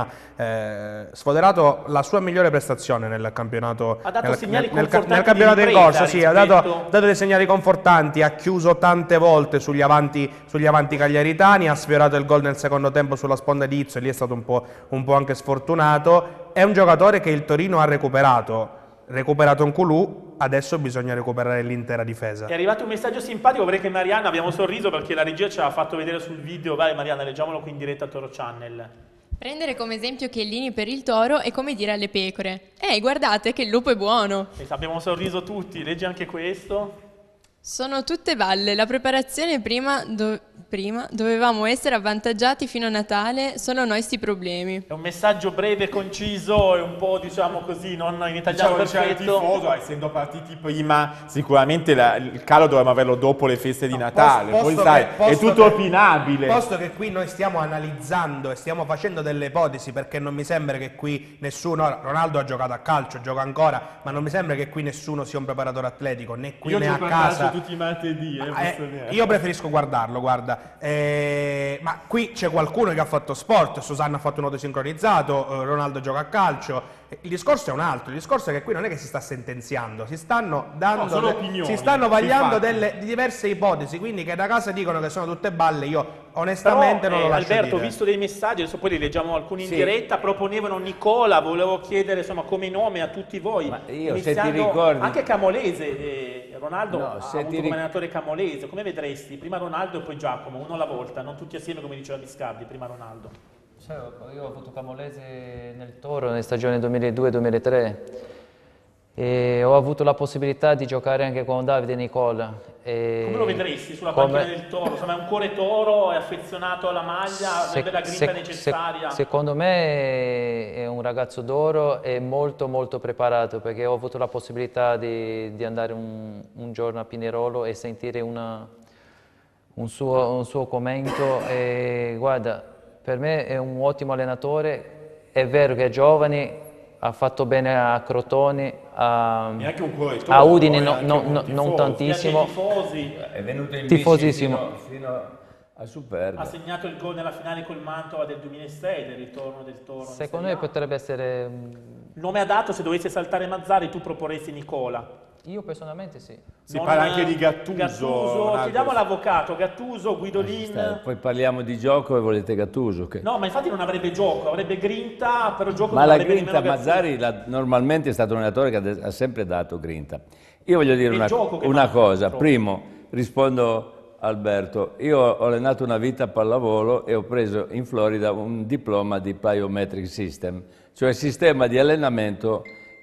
sfoderato la sua migliore prestazione nel campionato, Ha dato segnali nel confortanti campionato di in ripresa corso, sì, ha rispetto- dato dei segnali confortanti, ha chiuso tante volte sugli avanti cagliaritani, ha sfiorato il gol nel secondo tempo sulla sponda di Izzo e lì è stato un po' anche sfortunato. È un giocatore che il Torino ha recuperato Nkoulou, adesso bisogna recuperare l'intera difesa. È arrivato un messaggio simpatico, vorrei che Marianna, abbiamo sorriso perché la regia ci ha fatto vedere sul video, vai Marianna, leggiamolo qui in diretta a Toro Channel. Prendere come esempio Chiellini per il Toro è come dire alle pecore: guardate che il lupo è buono. Abbiamo sorriso tutti, leggi anche questo. Sono tutte balle, la preparazione prima dovevamo essere avvantaggiati fino a Natale, solo noi sti problemi. È un messaggio breve, conciso e un po', diciamo così, non in italiano Diciamo il perfetto. tifoso, essendo partiti prima, sicuramente il calo dovremmo averlo dopo le feste di Natale. Poi sai, è tutto opinabile. Posto che qui noi stiamo analizzando e stiamo facendo delle ipotesi, perché non mi sembra che qui nessuno, Ronaldo ha giocato a calcio, gioca ancora, ma non mi sembra che qui nessuno sia un preparatore atletico, né qui Io né a gioco a calcio casa. tutti i martedì. Io preferisco guardarlo, guarda. Ma qui c'è qualcuno che ha fatto sport, Susanna ha fatto un nuoto sincronizzato, Ronaldo gioca a calcio. Il discorso è un altro, il discorso è che qui non è che si sta sentenziando, si stanno dando, sono opinioni, si stanno vagliando infatti. diverse ipotesi, quindi che da casa dicono che sono tutte balle, io onestamente non lo lascio Alberto, dire. visto dei messaggi, adesso poi li leggiamo alcuni in Sì. diretta, proponevano Nicola, volevo chiedere insomma come nome a tutti voi. Ma io, se iniziando- ti ricordi- Anche Camolese, Ronaldo No, ha se avuto ti come ric- allenatore Camolese, come vedresti? Prima Ronaldo e poi Giacomo, uno alla volta, non tutti assieme come diceva Biscardi, prima Ronaldo. Io ho avuto Camolese nel Toro nella stagione 2002-2003 E ho avuto la possibilità di giocare anche con Davide Nicola. Come lo vedresti sulla panchina del Toro? Insomma, è un cuore toro, è affezionato alla maglia, avrebbe la grinta necessaria? Secondo me è un ragazzo d'oro e molto molto preparato, perché ho avuto la possibilità di andare un giorno a Pinerolo e sentire un suo commento. E guarda, per me è un ottimo allenatore, è vero che è giovane, ha fatto bene a Crotone, a Udine non tantissimo. È venuto in tifosissimo. fino a Superga. Ha segnato il gol nella finale col Mantova del 2006, del ritorno del Toro. Secondo me potrebbe essere... Nome adatto, se dovesse saltare Mazzarri, tu proporresti Nicola? Io personalmente sì. Si parla anche di Gattuso. Chiediamo l'avvocato, Gattuso, Guidolin. Poi parliamo di gioco e volete Gattuso. No, ma infatti non avrebbe gioco, avrebbe grinta, però gioco Ma non la avrebbe grinta, nemmeno Mazzarri normalmente è stato un allenatore che ha sempre dato grinta. Io voglio dire una manca, cosa. Primo, rispondo a Alberto. Io ho allenato una vita a pallavolo e ho preso in Florida un diploma di Plyometric System, cioè sistema di allenamento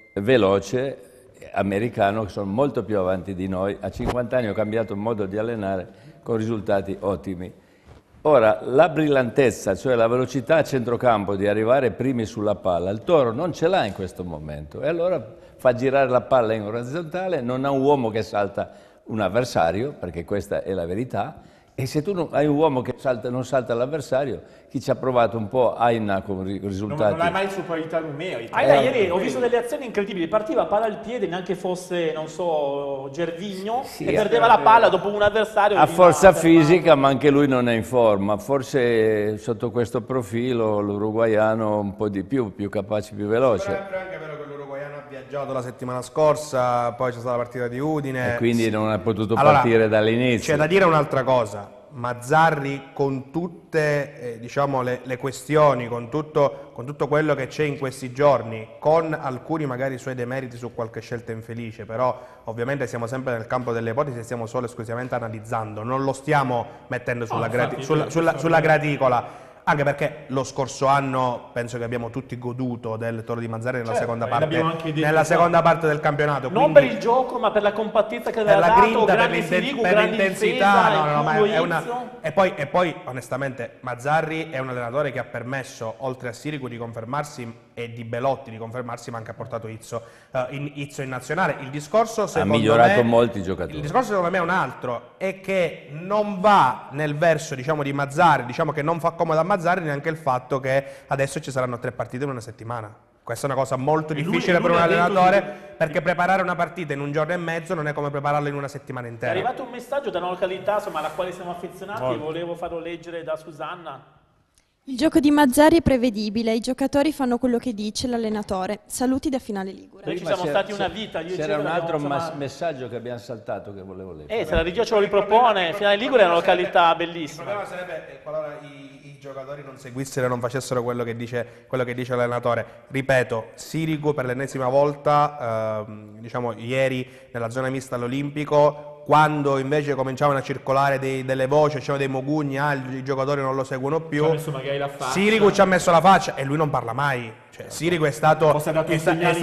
veloce americano, che sono molto più avanti di noi. A 50 anni ho cambiato il modo di allenare con risultati ottimi. Ora, la brillantezza, cioè la velocità a centrocampo di arrivare primi sulla palla, il Toro non ce l'ha in questo momento e allora fa girare la palla in orizzontale, non ha un uomo che salta un avversario, perché questa è la verità, e se tu hai un uomo che non salta l'avversario, chi ci ha provato un po' Aina con risultati... Non hai mai superiorità numerica. Aina ieri ho visto delle azioni incredibili, partiva palla al piede, neanche fosse, non so, Gervigno, e perdeva la palla dopo un avversario. Ha forza fisica, ma anche lui non è in forma. Forse sotto questo profilo l'uruguaiano un po' di più capace, più veloce. Però è anche vero che l'uruguaiano ha viaggiato la settimana scorsa, poi c'è stata la partita di Udine. E quindi non è potuto partire dall'inizio. C'è da dire un'altra cosa. Mazzarri, con tutte diciamo, le questioni, con tutto quello che c'è in questi giorni, con alcuni magari suoi demeriti su qualche scelta infelice, però ovviamente siamo sempre nel campo delle ipotesi e stiamo solo esclusivamente analizzando, non lo stiamo mettendo sulla graticola. Anche perché lo scorso anno penso che abbiamo tutti goduto del Toro di Mazzarri nella seconda parte del campionato. Non per il gioco, ma per la compattezza che aveva dato, grinta, grande Sirigu, grande difesa, e poi onestamente Mazzarri è un allenatore che ha permesso, oltre a Sirigu, di confermarsi e di Belotti di confermarsi, ma anche ha portato Izzo in nazionale. Il discorso ha migliorato molti giocatori. Il discorso secondo me è un altro, è che non va nel verso diciamo di Mazzarri, diciamo che non fa comodo a Mazzarri neanche il fatto che adesso ci saranno 3 partite in una settimana. Questa è una cosa molto difficile per un allenatore, perché preparare una partita in un giorno e mezzo non è come prepararla in una settimana intera. È arrivato un messaggio da una località alla quale siamo affezionati e volevo farlo leggere da Susanna. Il gioco di Mazzarri è prevedibile, i giocatori fanno quello che dice l'allenatore. Saluti da Finale Ligure. Noi ci siamo stati una vita. C'era un altro messaggio che abbiamo saltato che volevo leggere. Se la regia ce lo ripropone, Finale Ligure è una località bellissima. Il problema sarebbe qualora i giocatori non seguissero e non facessero quello che dice l'allenatore. Ripeto, Sirigu per l'ennesima volta, diciamo ieri nella zona mista all'Olimpico, quando invece cominciavano a circolare delle voci, c'erano dei mogugni, i giocatori non lo seguono più, Sirigu ci ha messo la faccia e lui non parla mai. Cioè, Sirigu è stato quindi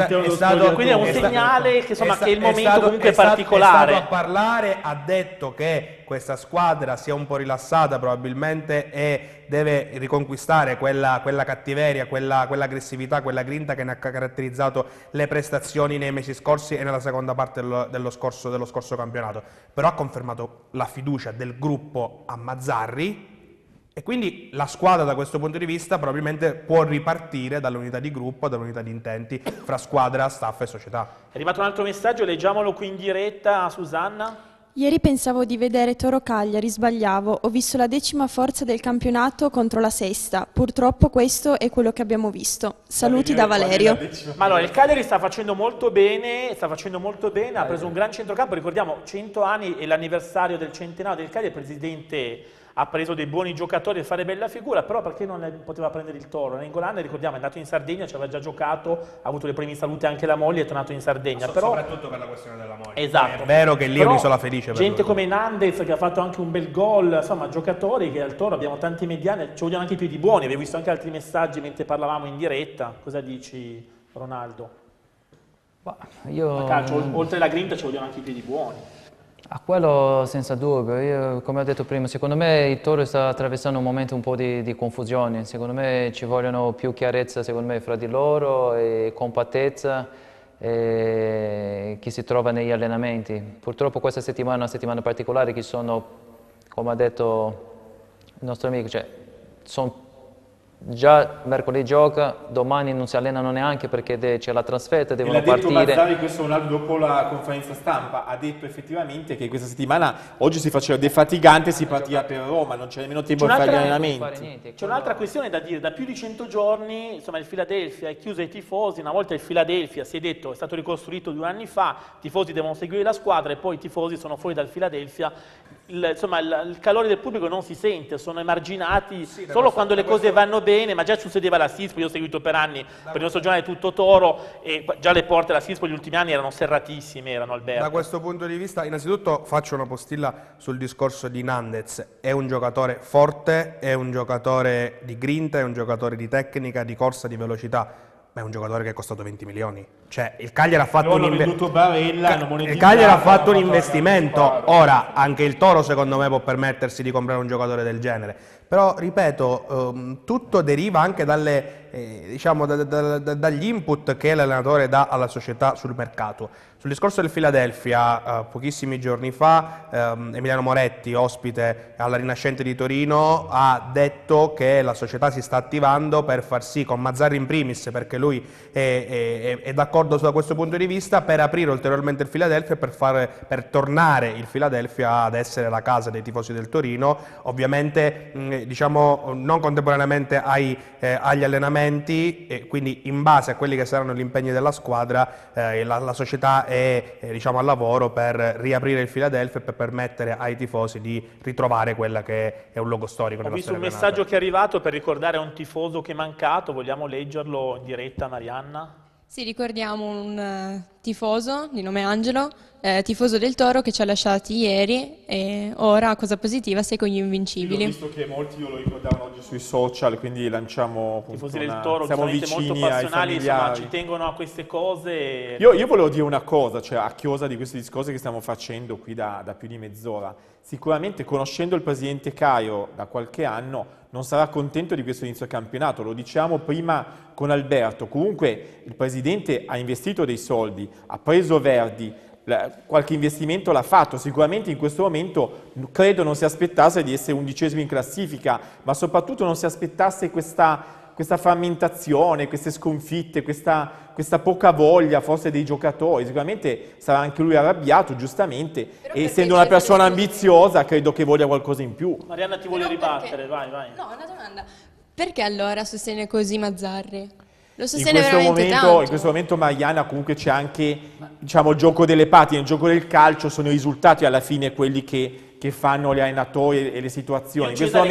è un segnale che è il momento comunque particolare. È stato a parlare, ha detto che questa squadra si è un po' rilassata probabilmente e deve riconquistare quella cattiveria, quell'aggressività, quella grinta che ne ha caratterizzato le prestazioni nei mesi scorsi e nella seconda parte dello scorso campionato. Però ha confermato la fiducia del gruppo a Mazzarri. E quindi la squadra da questo punto di vista probabilmente può ripartire dall'unità di gruppo, dall'unità di intenti fra squadra, staff e società. È arrivato un altro messaggio, leggiamolo qui in diretta a Susanna. Ieri pensavo di vedere Toro Cagliari, sbagliavo, ho visto la 10ª forza del campionato contro la 6ª, purtroppo questo è quello che abbiamo visto. Saluti da Valerio. Ma allora, il Cagliari sta facendo molto bene, ha preso un gran centrocampo, ricordiamo 100 anni e l'anniversario del centenario del Cagliari, il presidente ha preso dei buoni giocatori a fare bella figura, però perché non poteva prendere il Toro? Nengolan, ricordiamo, è andato in Sardegna, ci aveva già giocato, ha avuto le prime salute anche la moglie, è tornato in Sardegna. Soprattutto per la questione della moglie. Esatto. È vero che lì è un'isola felice. Gente come Nandez che ha fatto anche un bel gol, insomma giocatori che al Toro abbiamo tanti mediani, ci vogliono anche più di buoni, avevo visto anche altri messaggi mentre parlavamo in diretta. Cosa dici, Ronaldo? A calcio, oltre la grinta ci vogliono anche i piedi buoni. A quello senza dubbio, io, come ho detto prima, secondo me il Toro sta attraversando un momento un po' di confusione, secondo me ci vogliono più chiarezza fra di loro e compattezza che si trova negli allenamenti. Purtroppo questa settimana è una settimana particolare che sono, come ha detto il nostro amico, sono già mercoledì gioca, domani non si allenano neanche perché c'è la trasferta, devono partire. L'ha detto Mazzarri questo Ronaldo dopo la conferenza stampa, ha detto effettivamente che questa settimana, oggi si faceva defatigante, si partiva per Roma, non c'è nemmeno tempo per fare gli allenamenti. C'è un'altra questione da dire, da più di 100 giorni, insomma, il Philadelphia è chiuso ai tifosi, una volta il Philadelphia si è detto, è stato ricostruito 2 anni fa, i tifosi devono seguire la squadra e poi i tifosi sono fuori dal Philadelphia, il calore del pubblico non si sente, sono emarginati solo quando le cose vanno bene, ma già succedeva alla Sispo, io ho seguito per anni, per il nostro giornale Tutto Toro, e già le porte della Sispo negli ultimi anni erano serratissime, erano Alberto. Da questo punto di vista, innanzitutto faccio una postilla sul discorso di Nandez, è un giocatore forte, è un giocatore di grinta, è un giocatore di tecnica, di corsa, di velocità, ma è un giocatore che è costato 20 milioni. Cioè, il Cagliari ha fatto un investimento. Ora, anche il Toro secondo me può permettersi di comprare un giocatore del genere. Però, ripeto, tutto deriva anche dagli input che l'allenatore dà alla società sul mercato. Sul discorso del Philadelphia, pochissimi giorni fa, Emiliano Moretti, ospite alla Rinascente di Torino, ha detto che la società si sta attivando per far sì, con Mazzarri in primis, perché lui è d'accordo da questo punto di vista, per aprire ulteriormente il Philadelphia e per tornare il Philadelphia ad essere la casa dei tifosi del Torino, ovviamente non contemporaneamente agli allenamenti, e quindi in base a quelli che saranno gli impegni della squadra, la società è al lavoro per riaprire il Philadelphia e per permettere ai tifosi di ritrovare quella che è un luogo storico. Ho visto un messaggio che è arrivato per ricordare a un tifoso che è mancato, vogliamo leggerlo in diretta, Marianna? Sì, ricordiamo un tifoso di nome Angelo, tifoso del Toro, che ci ha lasciati ieri e ora, cosa positiva, sei con gli invincibili. Io ho visto che molti lo ricordavano oggi sui social, quindi lanciamo i tifosi del Toro, siamo vicini molto passionali, insomma, ci tengono a queste cose. Io volevo dire una cosa, a chiosa di questi discorsi che stiamo facendo qui da più di mezz'ora. Sicuramente, conoscendo il presidente Caio da qualche anno, non sarà contento di questo inizio campionato, lo diciamo prima con Alberto. Comunque il presidente ha investito dei soldi, ha preso Verdi, qualche investimento l'ha fatto, sicuramente in questo momento credo non si aspettasse di essere 11esimo in classifica, ma soprattutto non si aspettasse questa frammentazione, queste sconfitte, questa poca voglia forse dei giocatori. Sicuramente sarà anche lui arrabbiato, giustamente, e essendo una persona ambiziosa credo che voglia qualcosa in più. Marianna ti vuole ribattere, vai. No, una domanda. Perché allora sostiene così Mazzarri? Lo In sostiene veramente tanto. In questo momento Mariana comunque c'è anche il gioco delle parti, nel gioco del calcio sono i risultati alla fine quelli che fanno gli allenatori e le situazioni. In questo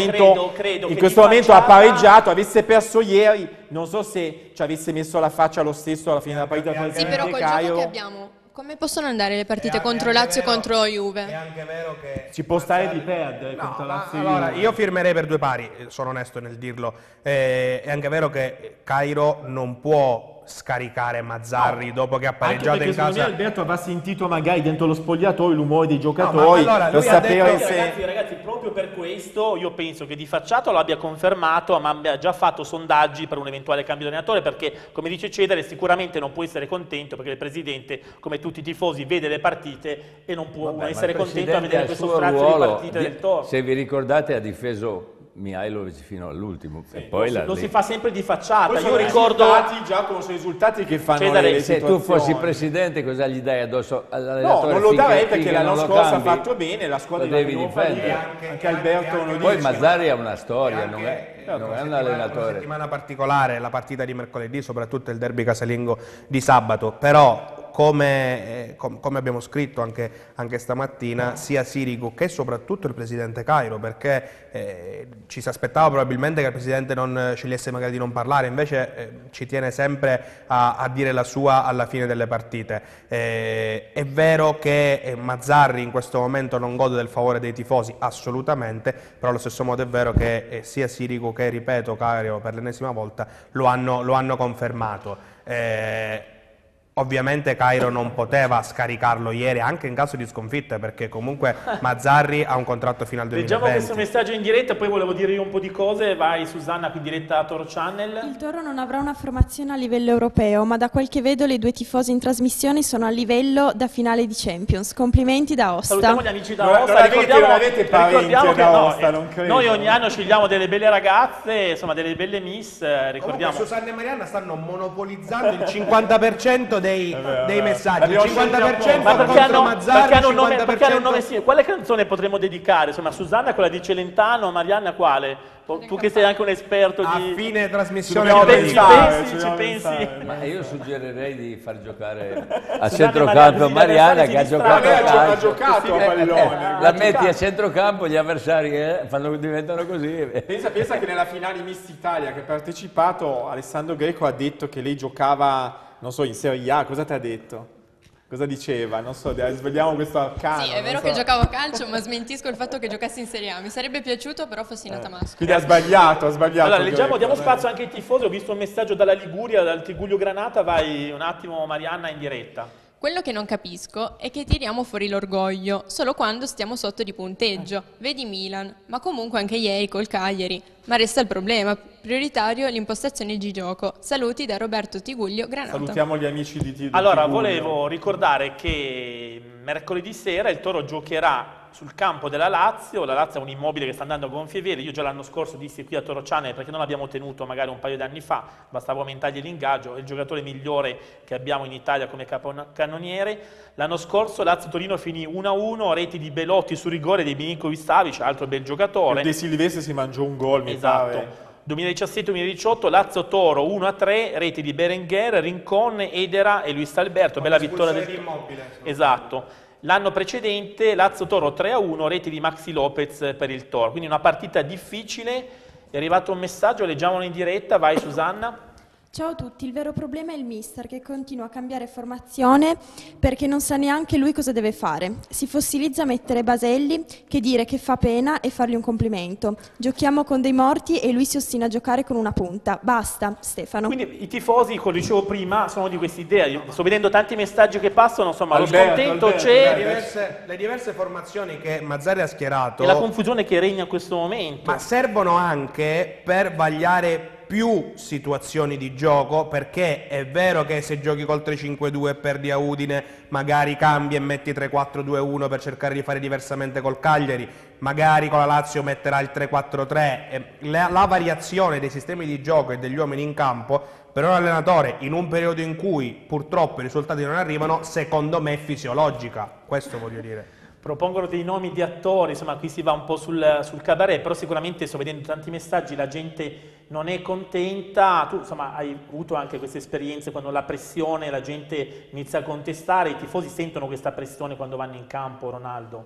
momento ha pareggiato, avesse perso ieri, non so se ci avesse messo la faccia lo stesso alla fine della partita. Sì, però col gioco che abbiamo, come possono andare le partite contro Lazio e contro Juve? È anche vero che ci può stare di perdere contro Lazio e Juve. Allora, io firmerei per 2 pari, sono onesto nel dirlo. È anche vero che Cairo non può scaricare Mazzarri dopo che ha pareggiato in casa. Secondo me Alberto avrà sentito magari dentro lo spogliatoio l'umore dei giocatori, per sapere se... Ragazzi, proprio per questo io penso che di facciata lo abbia confermato, ma abbia già fatto sondaggi per un eventuale cambio di allenatore, perché come dice Cedere sicuramente non può essere contento, perché il presidente, come tutti i tifosi, vede le partite e non può essere contento a vedere questo strazio di partite del Toro. Se vi ricordate, ha difeso Mihajlovic fino all'ultimo, e poi lo si fa sempre di facciata. Poi io ricordo sono i risultati che fanno Cesare, le se tu fossi presidente, cosa gli dai addosso all'allenatore? No, non lo darei, perché l'anno scorso ha fatto bene, la squadra lo devi difendere. Anche Alberto lo dice. Poi Mazzarri ha una storia, non è un allenatore. Una settimana particolare, la partita di mercoledì, soprattutto il derby casalingo di sabato, però come abbiamo scritto anche stamattina, sia Sirigu che soprattutto il presidente Cairo, perché ci si aspettava probabilmente che il presidente non scegliesse magari di non parlare, invece ci tiene sempre a dire la sua alla fine delle partite. È vero che Mazzarri in questo momento non gode del favore dei tifosi, assolutamente, però allo stesso modo è vero che sia Sirigu che, ripeto, Cairo per l'ennesima volta lo hanno confermato. Ovviamente Cairo non poteva scaricarlo ieri, anche in caso di sconfitta, perché comunque Mazzarri ha un contratto fino al 2020. Leggiamo questo messaggio in diretta, poi volevo dire io un po' di cose. Vai Susanna, qui in diretta a Toro Channel. Il Toro non avrà una formazione a livello europeo, ma da quel che vedo le due tifose in trasmissione sono a livello da finale di Champions. Complimenti da Aosta. Salutiamo gli amici da Non Aosta. avete parenti ad Aosta, non credo. Noi ogni anno scegliamo delle belle ragazze, insomma delle belle miss, ricordiamo. Comunque Susanna e Marianna stanno monopolizzando il 50% dei messaggi, il 50% Ma perché contro Mazzarri, perché hanno un nome, 50%... perché hanno un nome simile? Quale canzone potremmo dedicare? Insomma, Susanna quella di Celentano, Marianna quale? Tu che sei anche un esperto A di... fine trasmissione No, lo ci dico. pensi? Ma io suggerirei di far giocare a Susanna centrocampo e Mariana, gli che ha avversari giocato a calcio. ha giocato a pallone. La metti a centrocampo, gli avversari diventano così. Pensa che nella finale Miss Italia che ha partecipato, Alessandro Greco ha detto che lei giocava, non so, in Serie A. Cosa ti ha detto? Cosa diceva? Non so, svegliamo questo arcano. Sì, è vero che giocavo a calcio, ma smentisco il fatto che giocassi in Serie A. Mi sarebbe piaciuto, però fossi nata maschio. Quindi ha sbagliato. Allora, leggiamo, Greco, diamo spazio anche ai tifosi. Ho visto un messaggio dalla Liguria, dal Tigullio Granata. Vai un attimo, Marianna, in diretta. Quello che non capisco è che tiriamo fuori l'orgoglio solo quando stiamo sotto di punteggio. Vedi Milan, ma comunque anche ieri col Cagliari. Ma resta il problema, prioritario l'impostazione di gioco. Saluti da Roberto Tiguglio Granata. Salutiamo gli amici di Allora, Tigullio. volevo ricordare che mercoledì sera il Toro giocherà sul campo della Lazio. La Lazio è un immobile che sta andando a gonfie vele. Io già l'anno scorso dissi qui a Toro Channel, perché non l'abbiamo tenuto magari un paio di anni fa, bastava aumentargli l'ingaggio, è il giocatore migliore che abbiamo in Italia come capocannoniere. L'anno scorso Lazio-Torino finì 1-1, reti di Belotti su rigore di Milinkovic-Savic, altro bel giocatore. De Silvestri si mangiò un gol, mi Esatto. pare. 2017-2018 Lazio-Toro 1-3, reti di Berenguer, Rincon, Edera e Luis Alberto. Bella vittoria del Immobile. Esatto. L'anno precedente Lazio-Toro 3-1, reti di Maxi Lopez per il Toro. Quindi una partita difficile. È arrivato un messaggio, leggiamolo in diretta. Vai Susanna. Ciao a tutti, il vero problema è il mister che continua a cambiare formazione perché non sa neanche lui cosa deve fare. Si fossilizza a mettere Baselli, che dire che fa pena e fargli un complimento. Giochiamo con dei morti e lui si ostina a giocare con una punta. Basta, Stefano. Quindi i tifosi, come dicevo prima, sono di questa idea. Io sto vedendo tanti messaggi che passano, insomma, Alberto, lo scontento Alberto, c'è Le diverse formazioni che Mazzarri ha schierato e la confusione che regna in questo momento. ma servono anche per vagliare più situazioni di gioco, perché è vero che se giochi col 3-5-2 e perdi a Udine magari cambi e metti 3-4-2-1 per cercare di fare diversamente col Cagliari, magari con la Lazio metterà il 3-4-3. La variazione dei sistemi di gioco e degli uomini in campo per un allenatore in un periodo in cui purtroppo i risultati non arrivano, secondo me è fisiologica, questo voglio dire. Propongono dei nomi di attori, insomma qui si va un po' sul cabaret, però sicuramente sto vedendo tanti messaggi, la gente non è contenta. Tu insomma hai avuto anche queste esperienze quando la pressione, la gente inizia a contestare, i tifosi sentono questa pressione quando vanno in campo, Ronaldo?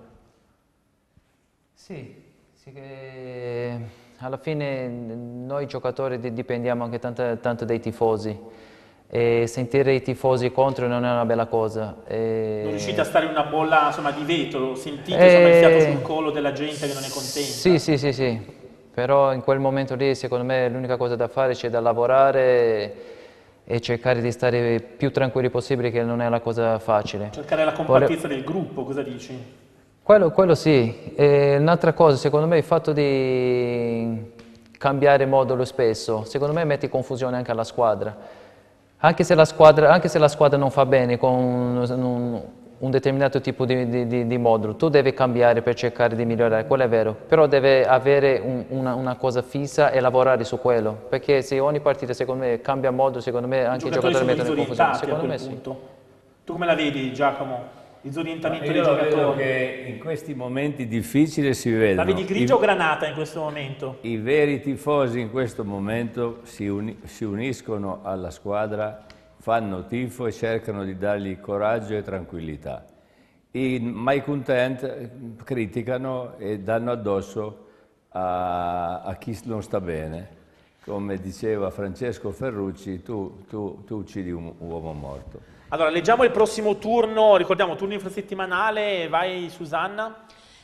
Sì, che alla fine noi giocatori dipendiamo anche tanto dai tifosi. E sentire i tifosi contro non è una bella cosa. Non riuscite a stare in una bolla insomma, di vetro, sentite insomma, il fiato sul collo della gente che non è contenta? Sì, però in quel momento lì secondo me l'unica cosa da fare c'è da lavorare e cercare di stare più tranquilli possibile, che non è la cosa facile. Cercare la compattezza del gruppo, cosa dici? Quello sì. E un'altra cosa, secondo me il fatto di cambiare modulo spesso, secondo me mette confusione anche alla squadra. Anche se la squadra non fa bene con un determinato tipo di modulo, tu devi cambiare per cercare di migliorare, quello è vero, però deve avere una cosa fissa e lavorare su quello, perché se ogni partita secondo me cambia modulo, secondo me anche i giocatori mettono in confusione. Secondo me sì. Tu come la vedi, Giacomo? Il disorientamento dei Io vedo giocatori? che in questi momenti difficili si vedono. La vedi grigia o granata in questo momento? I veri tifosi in questo momento si uniscono alla squadra, fanno tifo e cercano di dargli coraggio e tranquillità. I malcontent criticano e danno addosso a chi non sta bene. Come diceva Francesco Ferrucci, tu uccidi un uomo morto. Allora, leggiamo il prossimo turno, ricordiamo turno infrasettimanale, vai Susanna.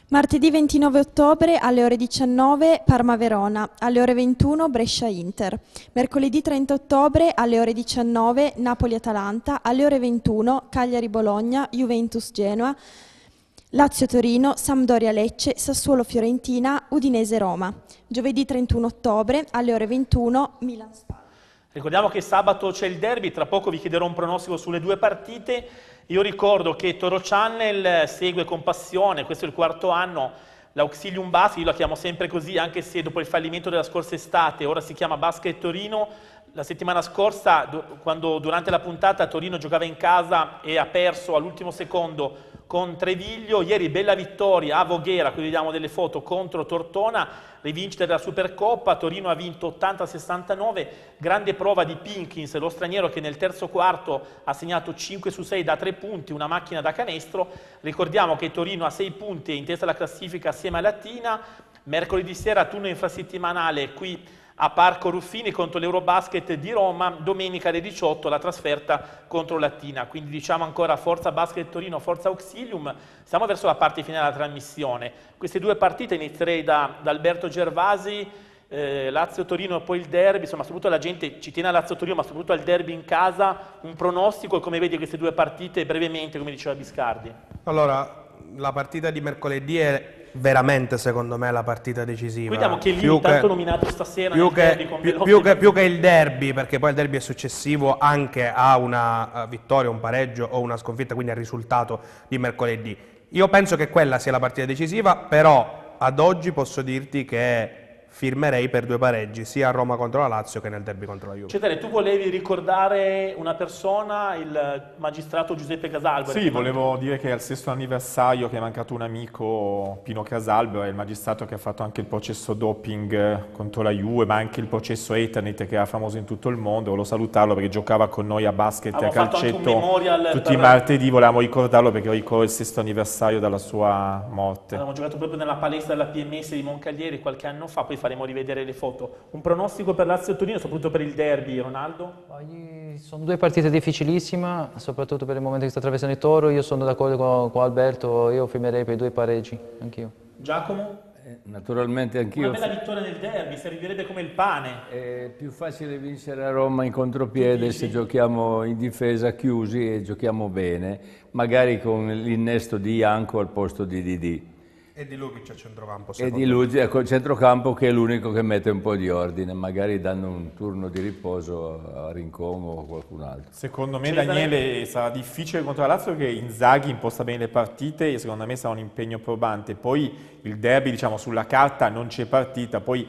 Martedì 29 ottobre alle ore 19 Parma-Verona, alle ore 21 Brescia-Inter. Mercoledì 30 ottobre alle ore 19 Napoli-Atalanta, alle ore 21 Cagliari-Bologna, Juventus-Genoa, Lazio-Torino, Sampdoria-Lecce, Sassuolo-Fiorentina, Udinese-Roma. Giovedì 31 ottobre alle ore 21 Milan-Spal. Ricordiamo che sabato c'è il derby, tra poco vi chiederò un pronostico sulle due partite. Io ricordo che Toro Channel segue con passione, questo è il 4º anno, l'Auxilium Basket, io la chiamo sempre così, anche se dopo il fallimento della scorsa estate, ora si chiama Basket Torino. La settimana scorsa, quando durante la puntata Torino giocava in casa e ha perso all'ultimo secondo con Treviglio, ieri bella vittoria a Voghera, qui vediamo delle foto, contro Tortona, rivincita della Supercoppa. Torino ha vinto 80-69, grande prova di Pinkins, lo straniero che nel terzo quarto ha segnato 5 su 6 da 3 punti, una macchina da canestro. Ricordiamo che Torino ha 6 punti in testa alla classifica assieme a Latina. Mercoledì sera turno infrasettimanale qui a Parco Ruffini contro l'Eurobasket di Roma, domenica alle 18 la trasferta contro Latina, quindi diciamo ancora forza Basket Torino, forza Auxilium. Siamo verso la parte finale della trasmissione. Queste due partite inizierei da Alberto Gervasi, Lazio-Torino e poi il derby, insomma soprattutto la gente ci tiene a Lazio-Torino ma soprattutto al derby in casa, un pronostico e come vedi queste due partite brevemente, come diceva Biscardi. Allora, la partita di mercoledì è veramente secondo me la partita decisiva. Vediamo che lì intanto nominato stasera più nel derby con più che il derby, perché poi il derby è successivo anche a una vittoria, un pareggio o una sconfitta, quindi al risultato di mercoledì. Io penso che quella sia la partita decisiva, però ad oggi posso dirti che firmerei per 2 pareggi, sia a Roma contro la Lazio che nel derby contro la Juve. Cetare, tu volevi ricordare una persona, il magistrato Giuseppe Casalbo. Sì, volevo dire che è al 6° anniversario che è mancato un amico, Pino Casalbo, è il magistrato che ha fatto anche il processo doping contro la Juve, ma anche il processo Eternit che era famoso in tutto il mondo. Volevo salutarlo perché giocava con noi a basket e a calcetto tutti i martedì, volevamo ricordarlo perché ricordo il 6° anniversario dalla sua morte. Abbiamo giocato proprio nella palestra della PMS di Moncaglieri qualche anno fa, poi faremo rivedere le foto. Un pronostico per Lazio e Torino, soprattutto per il derby, Ronaldo? Sono 2 partite difficilissime, soprattutto per il momento che sta attraversando il Toro. Io sono d'accordo con Alberto, io firmerei per 2 pareggi, anch'io. Giacomo? Naturalmente anch'io. Una bella vittoria nel derby, servirebbe come il pane. È più facile vincere a Roma in contropiede se giochiamo in difesa chiusi e giochiamo bene, magari con l'innesto di Ianco al posto di Didi. E di Lukic a centrocampo. E di Lukic a centrocampo, che è l'unico che mette un po' di ordine, magari danno un turno di riposo a Rincon o a qualcun altro. Secondo me, Daniele, sarà difficile contro la Lazio, che Inzaghi imposta bene le partite e secondo me sarà un impegno probante. Poi il derby, diciamo, sulla carta non c'è partita, poi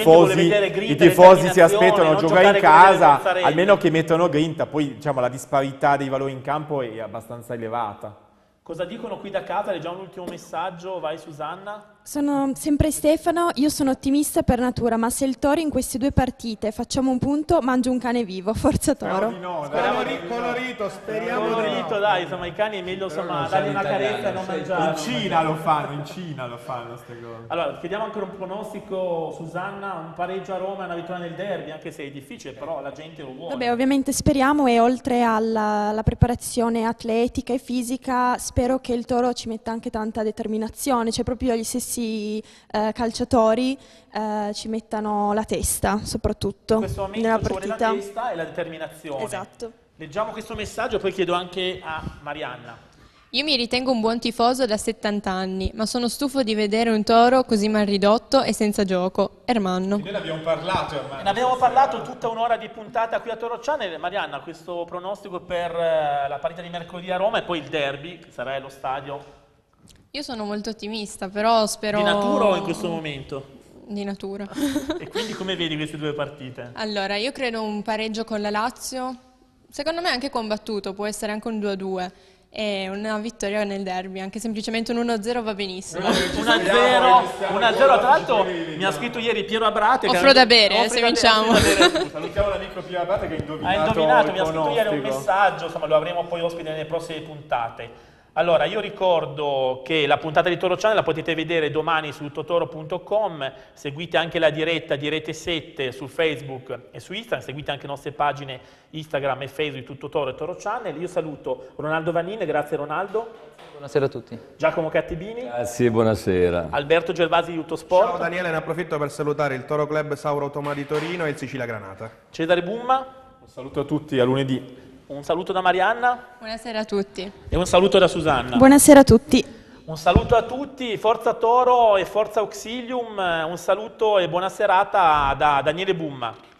i tifosi si aspettano a giocare in casa, almeno che mettano grinta, poi diciamo la disparità dei valori in campo è abbastanza elevata. Cosa dicono qui da casa? Leggiamo l'ultimo messaggio, vai Susanna. Sono sempre Stefano, io sono ottimista per natura, ma se il Toro in queste 2 partite facciamo un punto, mangio un cane vivo, forza Toro. Colorito, speriamo colorito, dai, insomma i cani è meglio insomma dargli una carezza e non mangiare. In Cina lo fanno queste cose. Allora, chiediamo ancora un pronostico, Susanna, un pareggio a Roma e una vittoria nel derby, anche se è difficile, però la gente lo vuole. Vabbè, ovviamente speriamo, e oltre alla preparazione atletica e fisica, spero che il Toro ci metta anche tanta determinazione, cioè proprio gli stessi calciatori ci mettano la testa, soprattutto in questo momento nella ci vuole partita. la testa e la determinazione. Esatto. Leggiamo questo messaggio, poi chiedo anche a Marianna. Io mi ritengo un buon tifoso da 70 anni, ma sono stufo di vedere un Toro così mal ridotto e senza gioco. Ermanno. Noi ne abbiamo parlato, Ermanno. Ne abbiamo parlato tutta un'ora di puntata qui a Toro Channel. Marianna, questo pronostico per la partita di mercoledì a Roma e poi il derby, che sarà allo stadio. Io sono molto ottimista, però spero... Di natura o in questo momento? Di natura. E quindi come vedi queste 2 partite? Allora, io credo un pareggio con la Lazio, secondo me anche combattuto, può essere anche un 2-2. E una vittoria nel derby, anche semplicemente un 1-0 va benissimo. 1-0, tra l'altro mi ha scritto ieri Piero Abrate. Offro da bere, se vinciamo. Salutiamo l'amico Piero Abrate che ha indovinato. Mi ha scritto ieri un messaggio, insomma lo avremo poi ospite nelle prossime puntate. Allora, io ricordo che la puntata di Toro Channel la potete vedere domani su totoro.com, seguite anche la diretta di Rete 7 su Facebook e su Instagram, seguite anche le nostre pagine Instagram e Facebook di Tutto Toro e Toro Channel. Io saluto Ronaldo Vannin, grazie Ronaldo. Buonasera a tutti. Giacomo Cattibini. Grazie, buonasera. Alberto Gervasi di Tuttosport. Ciao Daniele, ne approfitto per salutare il Toro Club Sauro Automa di Torino e il Sicilia Granata. Cesare Bumma. Un saluto a tutti, a lunedì. Un saluto da Marianna. Buonasera a tutti. E un saluto da Susanna. Buonasera a tutti. Un saluto a tutti, forza Toro e forza Auxilium, un saluto e buona serata da Daniele Bumma.